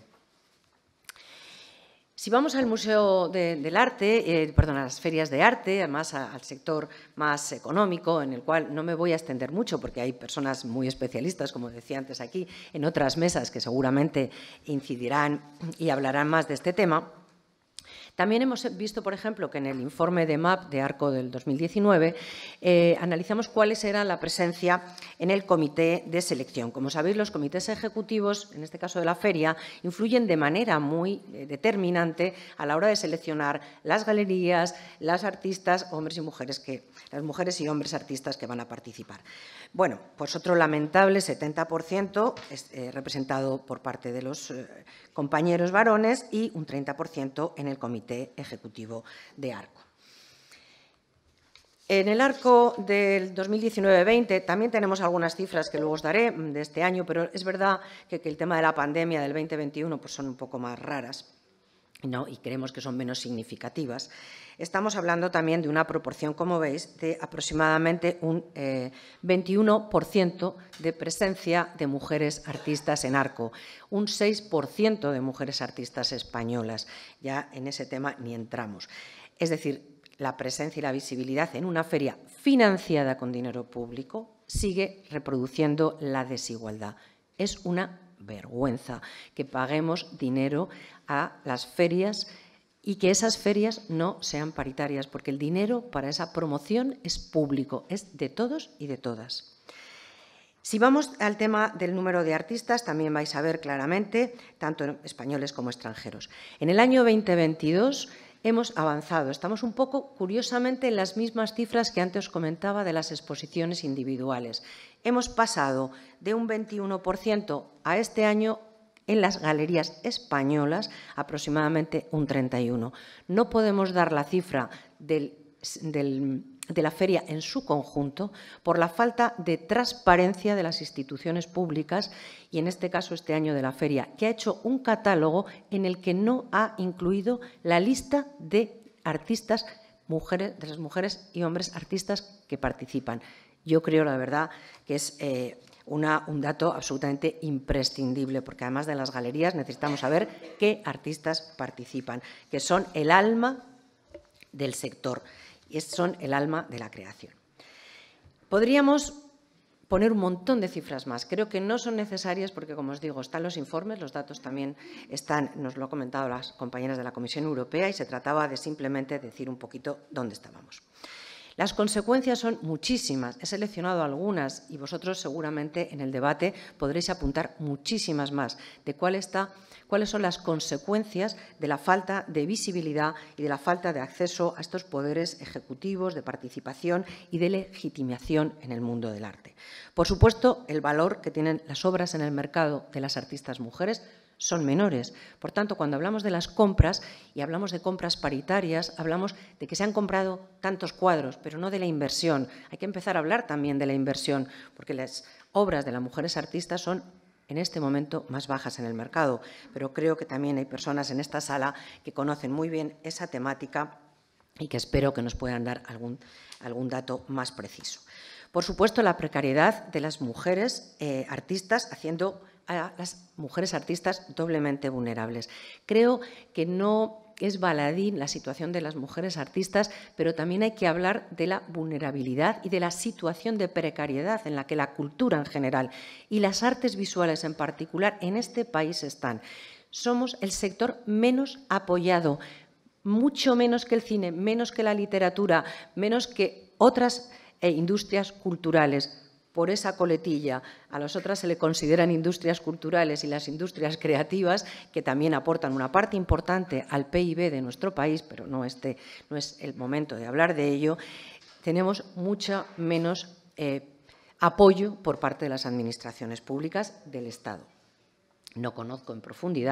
Si vamos al Museo de, del Arte, eh, perdón, a las ferias de arte, además a, al sector más económico, en el cual no me voy a extender mucho porque hay personas muy especialistas, como decía antes aquí, en otras mesas que seguramente incidirán y hablarán más de este tema. También hemos visto, por ejemplo, que en el informe de M A P de ARCO del dos mil diecinueve eh, analizamos cuáles era la presencia en el comité de selección. Como sabéis, los comités ejecutivos, en este caso de la feria, influyen de manera muy eh, determinante a la hora de seleccionar las galerías, las artistas, hombres y mujeres, que, las mujeres y hombres artistas que van a participar. Bueno, pues otro lamentable setenta por ciento es eh, representado por parte de los eh, compañeros varones y un treinta por ciento en el comité ejecutivo de ARCO. En el ARCO del dos mil diecinueve veinte también tenemos algunas cifras que luego os daré de este año, pero es verdad que, que el tema de la pandemia del veinte veintiuno pues son un poco más raras, ¿no? Y creemos que son menos significativas. Estamos hablando también de una proporción, como veis, de aproximadamente un eh, veintiuno por ciento de presencia de mujeres artistas en ARCO, un seis por ciento de mujeres artistas españolas. Ya en ese tema ni entramos. Es decir, la presencia y la visibilidad en una feria financiada con dinero público sigue reproduciendo la desigualdad. Es una vergüenza que paguemos dinero a las ferias y que esas ferias no sean paritarias, porque el dinero para esa promoción es público, es de todos y de todas. Si vamos al tema del número de artistas, también vais a ver claramente, tanto españoles como extranjeros. En el año veinte veintidós hemos avanzado, estamos un poco, curiosamente, en las mismas cifras que antes os comentaba de las exposiciones individuales. Hemos pasado de un veintiuno por ciento a este año en las galerías españolas, aproximadamente un treinta y uno por ciento. No podemos dar la cifra del, del, de la feria en su conjunto por la falta de transparencia de las instituciones públicas y, en este caso, este año de la feria, que ha hecho un catálogo en el que no ha incluido la lista de artistas, mujeres, de las mujeres y hombres artistas que participan. Yo creo, la verdad, que es eh, una, un dato absolutamente imprescindible, porque además de las galerías necesitamos saber qué artistas participan, que son el alma del sector y son el alma de la creación. Podríamos poner un montón de cifras más. Creo que no son necesarias porque, como os digo, están los informes, los datos también están, nos lo han comentado las compañeras de la Comisión Europea y se trataba de simplemente decir un poquito dónde estábamos. Las consecuencias son muchísimas. He seleccionado algunas y vosotros seguramente en el debate podréis apuntar muchísimas más de cuál está, cuáles son las consecuencias de la falta de visibilidad y de la falta de acceso a estos poderes ejecutivos, de participación y de legitimación en el mundo del arte. Por supuesto, el valor que tienen las obras en el mercado de las artistas mujeres son menores. Por tanto, cuando hablamos de las compras y hablamos de compras paritarias, hablamos de que se han comprado tantos cuadros, pero no de la inversión. Hay que empezar a hablar también de la inversión, porque las obras de las mujeres artistas son en este momento más bajas en el mercado, pero creo que también hay personas en esta sala que conocen muy bien esa temática y que espero que nos puedan dar algún, algún dato más preciso. Por supuesto, la precariedad de las mujeres eh, artistas haciendo a las mujeres artistas doblemente vulnerables. Creo que no es baladí la situación de las mujeres artistas, pero también hay que hablar de la vulnerabilidad y de la situación de precariedad en la que la cultura en general y las artes visuales en particular en este país están. Somos el sector menos apoyado, mucho menos que el cine, menos que la literatura, menos que otras eh, industrias culturales. Por esa coletilla, a las otras se le consideran industrias culturales y las industrias creativas, que también aportan una parte importante al P I B de nuestro país, pero no, este, no es el momento de hablar de ello. Tenemos mucho menos eh, apoyo por parte de las administraciones públicas del Estado. No conozco en profundidad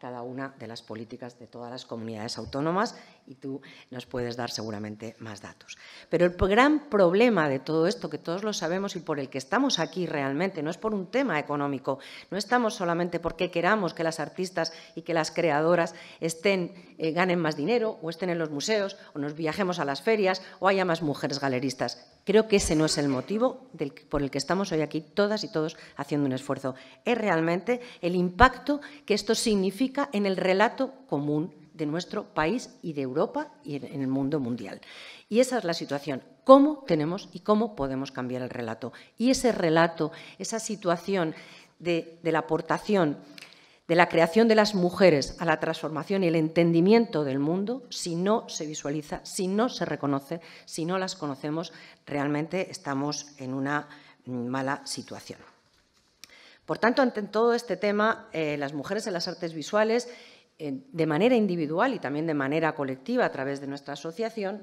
cada una de las políticas de todas las comunidades autónomas y tú nos puedes dar seguramente más datos. Pero el gran problema de todo esto, que todos lo sabemos y por el que estamos aquí realmente, no es por un tema económico, no estamos solamente porque queramos que las artistas y que las creadoras estén, eh, ganen más dinero o estén en los museos o nos viajemos a las ferias o haya más mujeres galeristas. Creo que ese no es el motivo del, por el que estamos hoy aquí todas y todos haciendo un esfuerzo. Es realmente el impacto que esto significa en el relato común de nuestro país y de Europa y en el mundo mundial. Y esa es la situación. ¿Cómo tenemos y cómo podemos cambiar el relato? Y ese relato, esa situación de, de la aportación, de la creación de las mujeres a la transformación y el entendimiento del mundo, si no se visualiza, si no se reconoce, si no las conocemos, realmente estamos en una mala situación. Por tanto, ante todo este tema, eh, las mujeres en las artes visuales, eh, de manera individual y también de manera colectiva a través de nuestra asociación,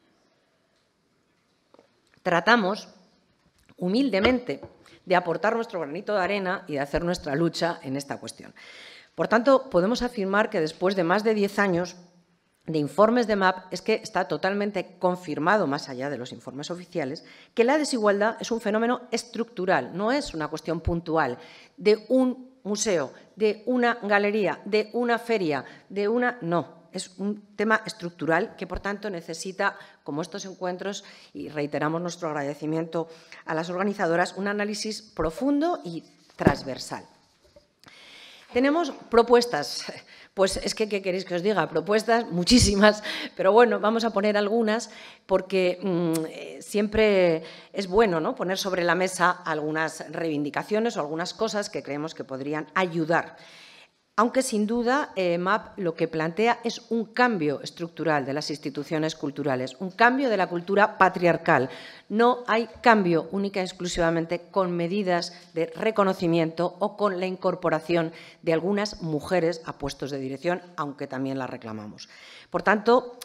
tratamos humildemente de aportar nuestro granito de arena y de hacer nuestra lucha en esta cuestión. Por tanto, podemos afirmar que después de más de diez años de informes de M A P, es que está totalmente confirmado, más allá de los informes oficiales, que la desigualdad es un fenómeno estructural, no es una cuestión puntual de un museo, de una galería, de una feria, de una… No, es un tema estructural que, por tanto, necesita, como estos encuentros, y reiteramos nuestro agradecimiento a las organizadoras, un análisis profundo y transversal. Tenemos propuestas. Pues es que, ¿qué queréis que os diga? Propuestas, muchísimas, pero bueno, vamos a poner algunas porque mmm, siempre es bueno, ¿no?, poner sobre la mesa algunas reivindicaciones o algunas cosas que creemos que podrían ayudar. Aunque, sin duda, eh, M A P lo que plantea es un cambio estructural de las instituciones culturales, un cambio de la cultura patriarcal. No hay cambio única y exclusivamente con medidas de reconocimiento o con la incorporación de algunas mujeres a puestos de dirección, aunque también las reclamamos. Por tanto,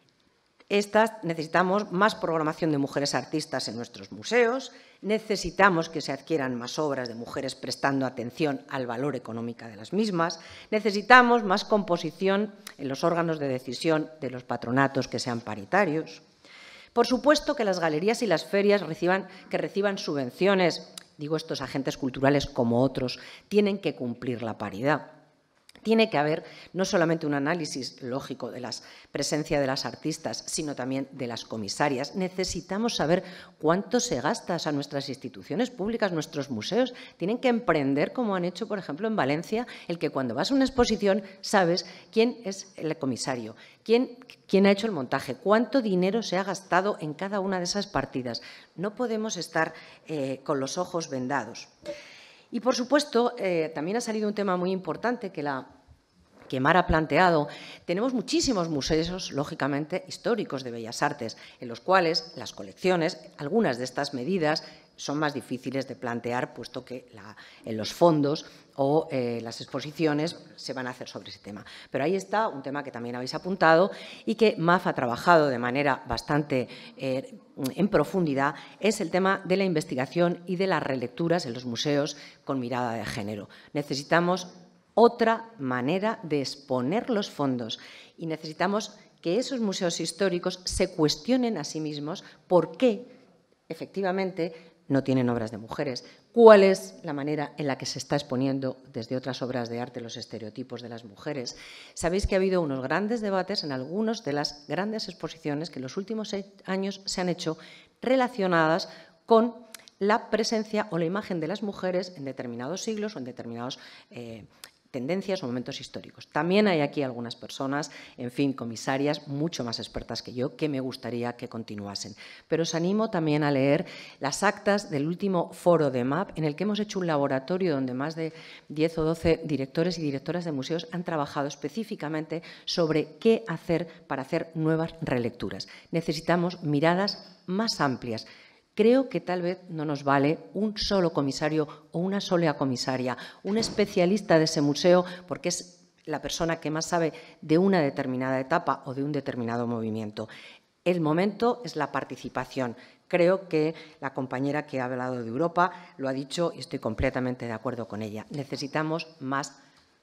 estas, necesitamos más programación de mujeres artistas en nuestros museos, necesitamos que se adquieran más obras de mujeres prestando atención al valor económico de las mismas, necesitamos más composición en los órganos de decisión de los patronatos que sean paritarios. Por supuesto que las galerías y las ferias reciban, que reciban subvenciones, digo estos agentes culturales como otros, tienen que cumplir la paridad. Tiene que haber no solamente un análisis lógico de la presencia de las artistas, sino también de las comisarias. Necesitamos saber cuánto se gasta. O sea, nuestras instituciones públicas, nuestros museos, tienen que emprender, como han hecho, por ejemplo, en Valencia, el que cuando vas a una exposición sabes quién es el comisario, quién, quién ha hecho el montaje, cuánto dinero se ha gastado en cada una de esas partidas. No podemos estar eh, con los ojos vendados. Y, por supuesto, eh, también ha salido un tema muy importante que, la, que Mar ha planteado. Tenemos muchísimos museos, lógicamente, históricos de Bellas Artes, en los cuales las colecciones, algunas de estas medidas, son más difíciles de plantear, puesto que la, en los fondos o eh, las exposiciones se van a hacer sobre ese tema. Pero ahí está un tema que también habéis apuntado y que M A F ha trabajado de manera bastante eh, en profundidad, es el tema de la investigación y de las relecturas en los museos con mirada de género. Necesitamos otra manera de exponer los fondos y necesitamos que esos museos históricos se cuestionen a sí mismos por qué, efectivamente, no tienen obras de mujeres. ¿Cuál es la manera en la que se está exponiendo desde otras obras de arte los estereotipos de las mujeres? Sabéis que ha habido unos grandes debates en algunas de las grandes exposiciones que en los últimos años se han hecho relacionadas con la presencia o la imagen de las mujeres en determinados siglos o en determinados eh, tendencias o momentos históricos. También hay aquí algunas personas, en fin, comisarias mucho más expertas que yo, que me gustaría que continuasen. Pero os animo también a leer las actas del último foro de M A P, en el que hemos hecho un laboratorio donde más de diez o doce directores y directoras de museos han trabajado específicamente sobre qué hacer para hacer nuevas relecturas. Necesitamos miradas más amplias. Creo que tal vez no nos vale un solo comisario o una sola comisaria, un especialista de ese museo, porque es la persona que más sabe de una determinada etapa o de un determinado movimiento. El momento es la participación. Creo que la compañera que ha hablado de Europa lo ha dicho y estoy completamente de acuerdo con ella. Necesitamos más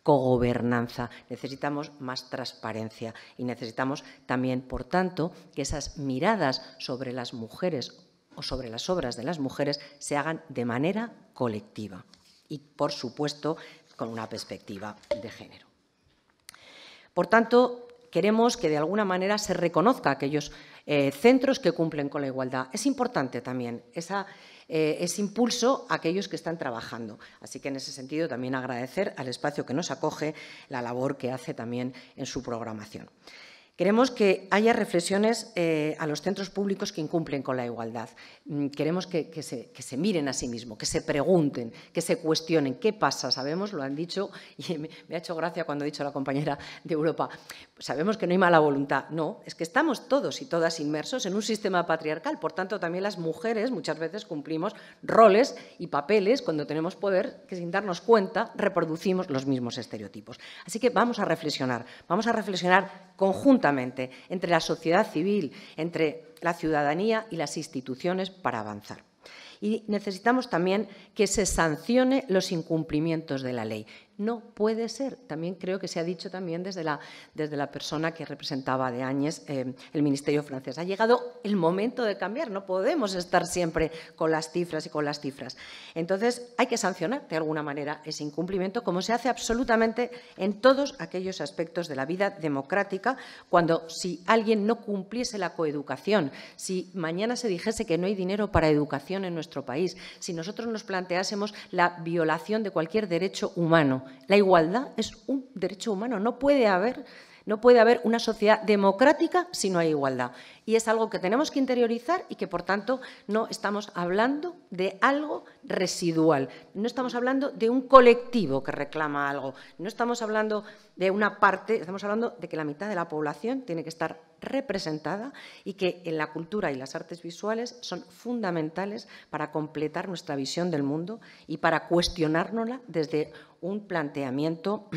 cogobernanza, necesitamos más transparencia y necesitamos también, por tanto, que esas miradas sobre las mujeres o sobre las obras de las mujeres se hagan de manera colectiva y, por supuesto, con una perspectiva de género. Por tanto, queremos que de alguna manera se reconozca aquellos eh, centros que cumplen con la igualdad. Es importante también esa, eh, ese impulso a aquellos que están trabajando. Así que, en ese sentido, también agradecer al espacio que nos acoge la labor que hace también en su programación. Queremos que haya reflexiones eh, a los centros públicos que incumplen con la igualdad. Queremos que, que, se, que se miren a sí mismos, que se pregunten, que se cuestionen qué pasa. Sabemos, lo han dicho, y me, me ha hecho gracia cuando ha dicho la compañera de Europa, sabemos que no hay mala voluntad. No, es que estamos todos y todas inmersos en un sistema patriarcal. Por tanto, también las mujeres muchas veces cumplimos roles y papeles cuando tenemos poder que, sin darnos cuenta, reproducimos los mismos estereotipos. Así que vamos a reflexionar, vamos a reflexionar conjuntamente entre la sociedad civil, entre la ciudadanía y las instituciones para avanzar. Y necesitamos también que se sancione los incumplimientos de la ley. No puede ser, también creo que se ha dicho también desde la, desde la persona que representaba de Áñez eh, el Ministerio francés. Ha llegado el momento de cambiar, no podemos estar siempre con las cifras y con las cifras. Entonces, hay que sancionar de alguna manera ese incumplimiento, como se hace absolutamente en todos aquellos aspectos de la vida democrática, cuando si alguien no cumpliese la coeducación, si mañana se dijese que no hay dinero para educación en nuestro país, si nosotros nos planteásemos la violación de cualquier derecho humano. La igualdad es un derecho humano, no puede haber, no puede haber una sociedad democrática si no hay igualdad. Y es algo que tenemos que interiorizar y que, por tanto, no estamos hablando de algo residual, no estamos hablando de un colectivo que reclama algo, no estamos hablando de una parte, estamos hablando de que la mitad de la población tiene que estar representada y que en la cultura y las artes visuales son fundamentales para completar nuestra visión del mundo y para cuestionárnosla desde un planteamiento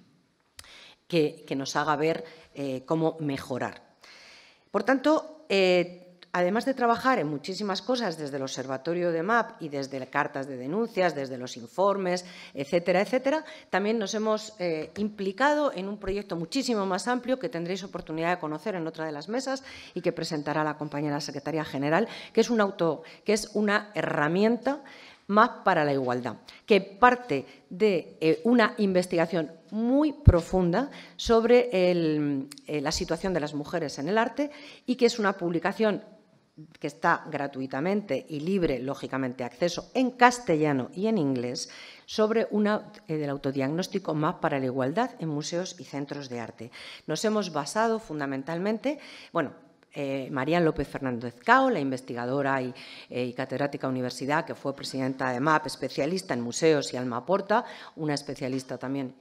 que, que nos haga ver eh, cómo mejorar. Por tanto, eh, además de trabajar en muchísimas cosas desde el Observatorio de M A P y desde cartas de denuncias, desde los informes, etcétera, etcétera, también nos hemos eh, implicado en un proyecto muchísimo más amplio que tendréis oportunidad de conocer en otra de las mesas y que presentará la compañera secretaria general, que es, un auto, que es una herramienta M A P para la igualdad, que parte de eh, una investigación muy profunda sobre el, eh, la situación de las mujeres en el arte y que es una publicación que está gratuitamente y libre, lógicamente, acceso en castellano y en inglés, sobre una, eh, del autodiagnóstico M A P para la igualdad en museos y centros de arte. Nos hemos basado fundamentalmente, bueno, Eh, María López Fernández Cao, la investigadora y, eh, y catedrática de universidad, que fue presidenta de M A P, especialista en museos, y Alma Porta, una especialista también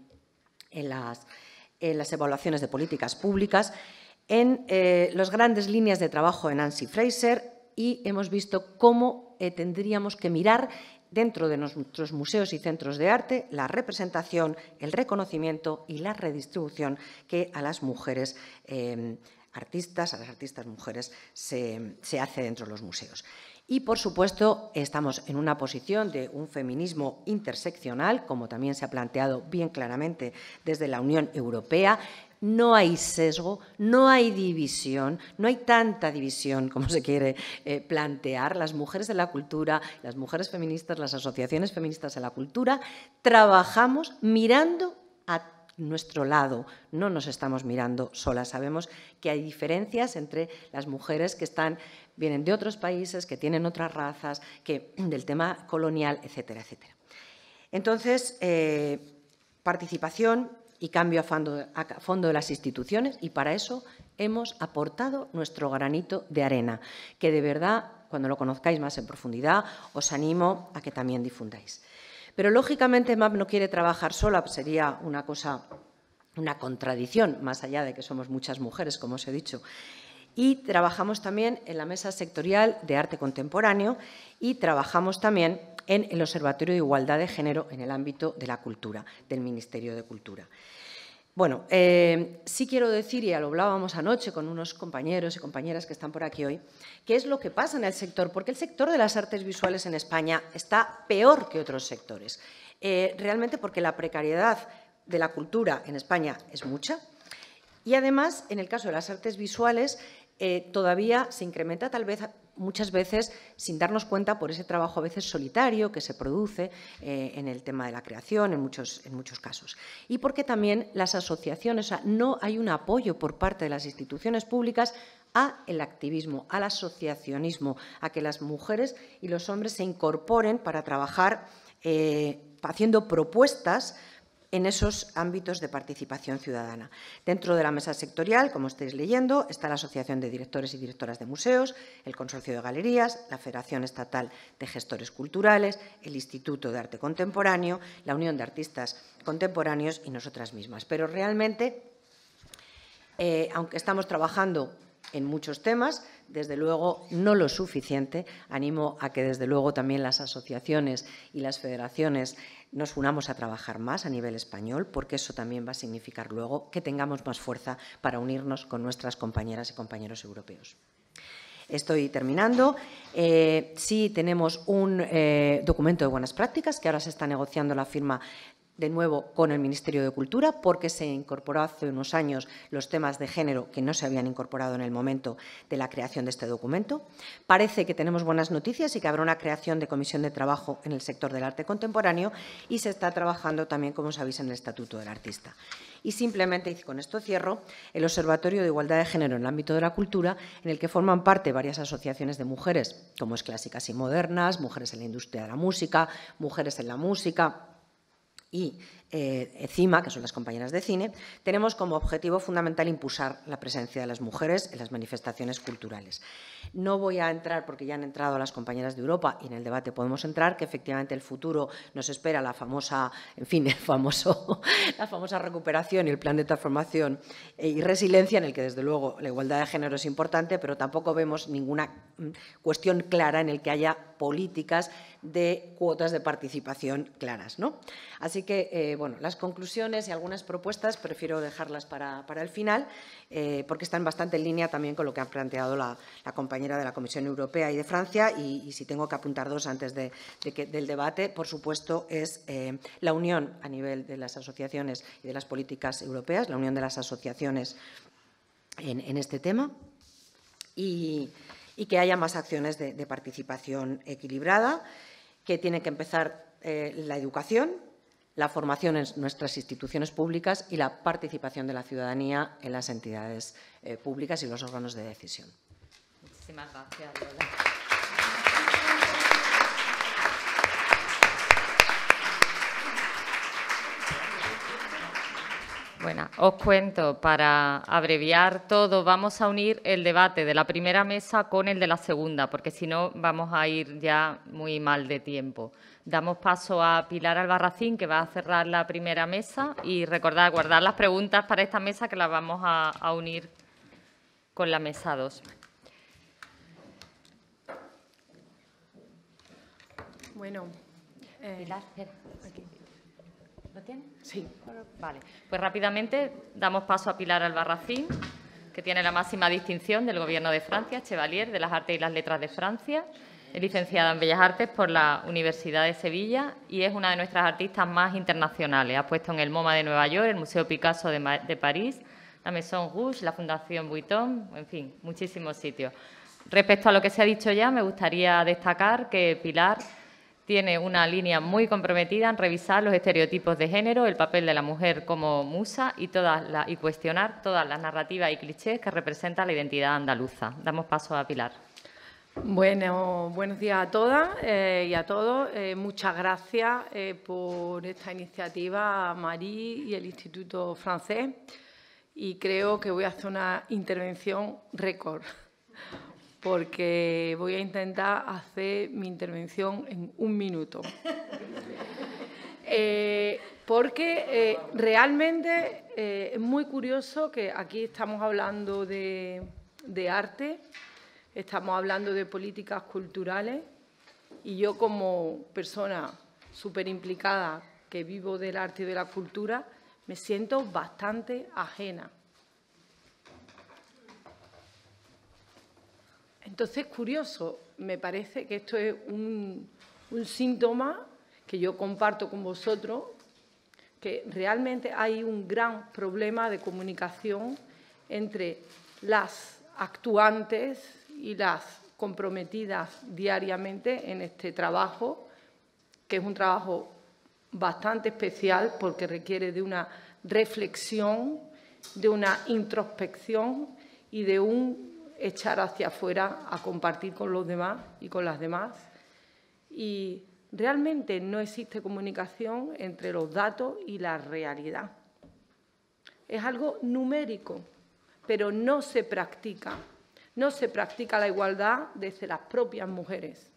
en las, en las evaluaciones de políticas públicas, en eh, las grandes líneas de trabajo de Nancy Fraser, y hemos visto cómo eh, tendríamos que mirar dentro de nuestros museos y centros de arte la representación, el reconocimiento y la redistribución que a las mujeres eh, artistas, a las artistas mujeres, se, se hace dentro de los museos. Y, por supuesto, estamos en una posición de un feminismo interseccional, como también se ha planteado bien claramente desde la Unión Europea. No hay sesgo, no hay división, no hay tanta división como se quiere eh, plantear. Las mujeres de la cultura, las mujeres feministas, las asociaciones feministas de la cultura, trabajamos mirando a nuestro lado, no nos estamos mirando solas. Sabemos que hay diferencias entre las mujeres que están, vienen de otros países, que tienen otras razas, que, del tema colonial, etcétera, etcétera. Entonces, eh, participación y cambio a fondo, a fondo de las instituciones, y para eso hemos aportado nuestro granito de arena, que de verdad, cuando lo conozcáis más en profundidad, os animo a que también difundáis. Pero, lógicamente, M A P no quiere trabajar sola, sería una cosa, una contradicción, más allá de que somos muchas mujeres, como os he dicho. Y trabajamos también en la Mesa Sectorial de Arte Contemporáneo y trabajamos también en el Observatorio de Igualdad de Género en el ámbito de la cultura, del Ministerio de Cultura. Bueno, eh, sí quiero decir, y ya lo hablábamos anoche con unos compañeros y compañeras que están por aquí hoy, qué es lo que pasa en el sector, porque el sector de las artes visuales en España está peor que otros sectores. Eh, realmente porque la precariedad de la cultura en España es mucha y, además, en el caso de las artes visuales, eh, todavía se incrementa tal vez muchas veces sin darnos cuenta por ese trabajo a veces solitario que se produce eh, en el tema de la creación en muchos, en muchos casos. Y porque también las asociaciones, o sea, no hay un apoyo por parte de las instituciones públicas a el activismo, al asociacionismo, a que las mujeres y los hombres se incorporen para trabajar eh, haciendo propuestas en esos ámbitos de participación ciudadana. Dentro de la mesa sectorial, como estáis leyendo, está la Asociación de Directores y Directoras de Museos, el Consorcio de Galerías, la Federación Estatal de Gestores Culturales, el Instituto de Arte Contemporáneo, la Unión de Artistas Contemporáneos y nosotras mismas. Pero realmente, eh, aunque estamos trabajando en muchos temas, desde luego no lo suficiente. Animo a que desde luego también las asociaciones y las federaciones nos unamos a trabajar más a nivel español, porque eso también va a significar luego que tengamos más fuerza para unirnos con nuestras compañeras y compañeros europeos. Estoy terminando. Eh, sí tenemos un eh, documento de buenas prácticas que ahora se está negociando la firma de nuevo con el Ministerio de Cultura, porque se incorporó hace unos años los temas de género que no se habían incorporado en el momento de la creación de este documento. Parece que tenemos buenas noticias y que habrá una creación de comisión de trabajo en el sector del arte contemporáneo y se está trabajando también, como sabéis, en el Estatuto del Artista. Y simplemente, y con esto cierro, el Observatorio de Igualdad de Género en el ámbito de la cultura, en el que forman parte varias asociaciones de mujeres, como es Clásicas y Modernas, Mujeres en la Industria de la Música, Mujeres en la Música y eh, CIMA, que son las compañeras de cine, tenemos como objetivo fundamental impulsar la presencia de las mujeres en las manifestaciones culturales. No voy a entrar, porque ya han entrado las compañeras de Europa y en el debate podemos entrar, que efectivamente el futuro nos espera la famosa, en fin, el famoso, la famosa recuperación y el plan de transformación y resiliencia, en el que desde luego la igualdad de género es importante, pero tampoco vemos ninguna cuestión clara en el que haya políticas de cuotas de participación claras, ¿no? Así que, eh, bueno, las conclusiones y algunas propuestas prefiero dejarlas para, para el final, eh, porque están bastante en línea también con lo que ha planteado la, la compañera de la Comisión Europea y de Francia, y, y si tengo que apuntar dos antes de, de que, del debate, por supuesto, es eh, la unión a nivel de las asociaciones y de las políticas europeas, la unión de las asociaciones en, en este tema, y, y que haya más acciones de, de participación equilibrada, que tiene que empezar eh, la educación, la formación en nuestras instituciones públicas y la participación de la ciudadanía en las entidades eh, públicas y los órganos de decisión. Muchísimas gracias, Lola. Bueno, os cuento, para abreviar todo, vamos a unir el debate de la primera mesa con el de la segunda, porque si no vamos a ir ya muy mal de tiempo. Damos paso a Pilar Albarracín, que va a cerrar la primera mesa, y recordad, guardar las preguntas para esta mesa, que las vamos a, a unir con la mesa dos. Bueno, eh, Pilar, espera. Aquí. ¿Lo tienes? Sí. Vale. Pues rápidamente damos paso a Pilar Albarracín, que tiene la máxima distinción del Gobierno de Francia, Chevalier de las Artes y las Letras de Francia. Es licenciada en Bellas Artes por la Universidad de Sevilla y es una de nuestras artistas más internacionales. Ha puesto en el MoMA de Nueva York, el Museo Picasso de, de París, la Maison Rouge, la Fundación Vuitton, en fin, muchísimos sitios. Respecto a lo que se ha dicho ya, me gustaría destacar que Pilar tiene una línea muy comprometida en revisar los estereotipos de género, el papel de la mujer como musa y, todas la, y cuestionar todas las narrativas y clichés que representan la identidad andaluza. Damos paso a Pilar. Bueno, buenos días a todas eh, y a todos. Eh, muchas gracias eh, por esta iniciativa a Marie y el Instituto Francés. Y creo que voy a hacer una intervención récord, porque voy a intentar hacer mi intervención en un minuto. Eh, porque eh, realmente eh, es muy curioso que aquí estamos hablando de, de arte, estamos hablando de políticas culturales y yo, como persona súper implicada que vivo del arte y de la cultura, me siento bastante ajena. Entonces, curioso, me parece que esto es un, un síntoma que yo comparto con vosotros que realmente hay un gran problema de comunicación entre las actuantes y las comprometidas diariamente en este trabajo, que es un trabajo bastante especial porque requiere de una reflexión, de una introspección y de un echar hacia afuera a compartir con los demás y con las demás. Y realmente no existe comunicación entre los datos y la realidad. Es algo numérico, pero no se practica. No se practica la igualdad desde las propias mujeres.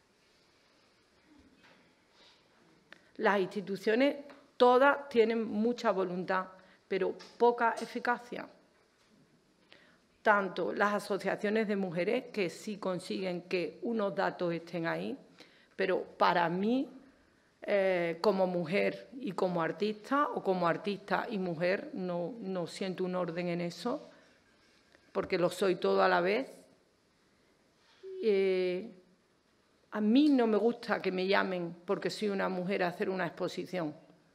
Las instituciones todas tienen mucha voluntad, pero poca eficacia. Tanto las asociaciones de mujeres, que sí consiguen que unos datos estén ahí, pero para mí, eh, como mujer y como artista, o como artista y mujer, no, no siento un orden en eso, porque lo soy todo a la vez. Eh, a mí no me gusta que me llamen porque soy una mujer a hacer una exposición.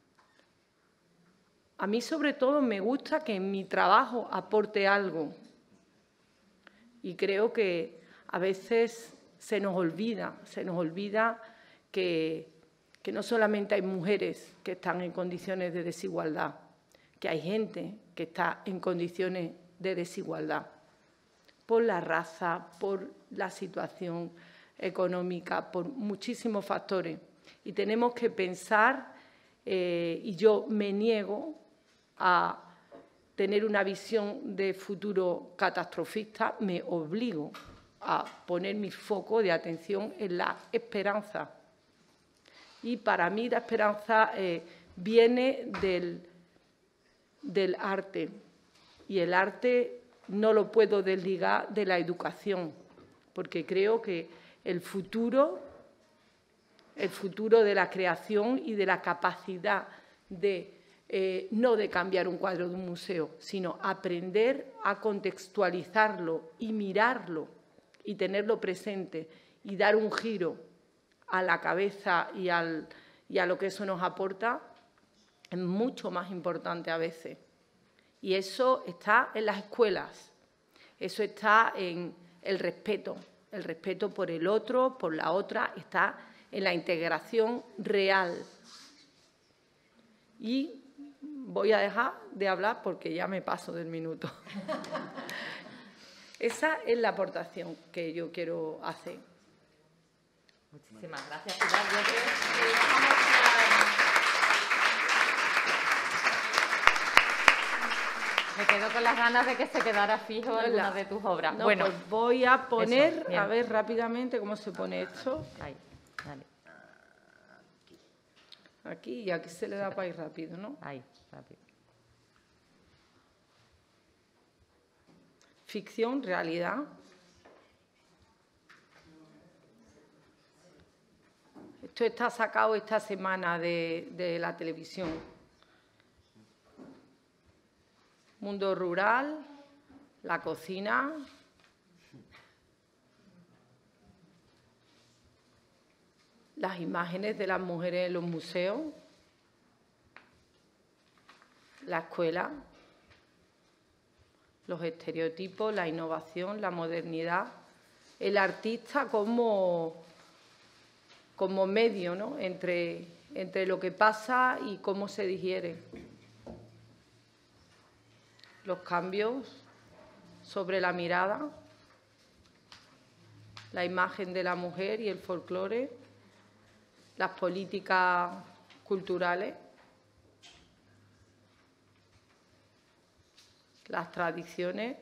A mí, sobre todo, me gusta que mi trabajo aporte algo. Y creo que a veces se nos olvida, se nos olvida que, que no solamente hay mujeres que están en condiciones de desigualdad, que hay gente que está en condiciones de desigualdad por la raza, por la situación económica, por muchísimos factores. Y tenemos que pensar, eh, y yo me niego a tener una visión de futuro catastrofista, me obligo a poner mi foco de atención en la esperanza. Y para mí la esperanza eh, viene del, del arte. Y el arte no lo puedo desligar de la educación, porque creo que el futuro, el futuro de la creación y de la capacidad de Eh, no de cambiar un cuadro de un museo, sino aprender a contextualizarlo y mirarlo y tenerlo presente y dar un giro a la cabeza y, al, y a lo que eso nos aporta, es mucho más importante a veces. Y eso está en las escuelas, eso está en el respeto, el respeto por el otro, por la otra, está en la integración real. Y voy a dejar de hablar porque ya me paso del minuto. Esa es la aportación que yo quiero hacer. Muchísimas gracias, Pilar. Yo creo que vamos a... Me quedo con las ganas de que se quedara fijo alguna de tus obras. No, bueno, pues voy a poner, eso, a ver rápidamente cómo se pone esto. Ahí, dale. Aquí, y aquí se le da para ir rápido, ¿no? Ahí, rápido. Ficción, realidad. Esto está sacado esta semana de, de la televisión. Mundo rural, la cocina. Las imágenes de las mujeres en los museos, la escuela, los estereotipos, la innovación, la modernidad, el artista como, como medio, ¿no?, entre, entre lo que pasa y cómo se digiere. Los cambios sobre la mirada, la imagen de la mujer y el folclore, las políticas culturales, las tradiciones,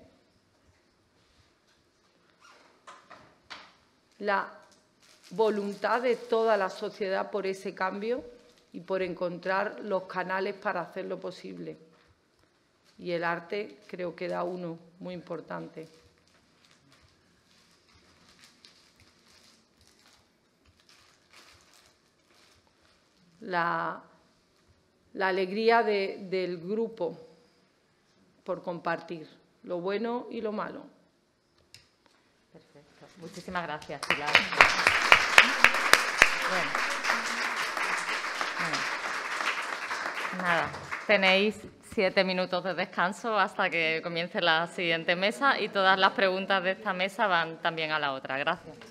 la voluntad de toda la sociedad por ese cambio y por encontrar los canales para hacerlo posible. Y el arte creo que da uno muy importante. La, la alegría de, del grupo por compartir lo bueno y lo malo. Perfecto. Muchísimas gracias, Pilar. Bueno. Bueno. Nada, tenéis siete minutos de descanso hasta que comience la siguiente mesa y todas las preguntas de esta mesa van también a la otra. Gracias.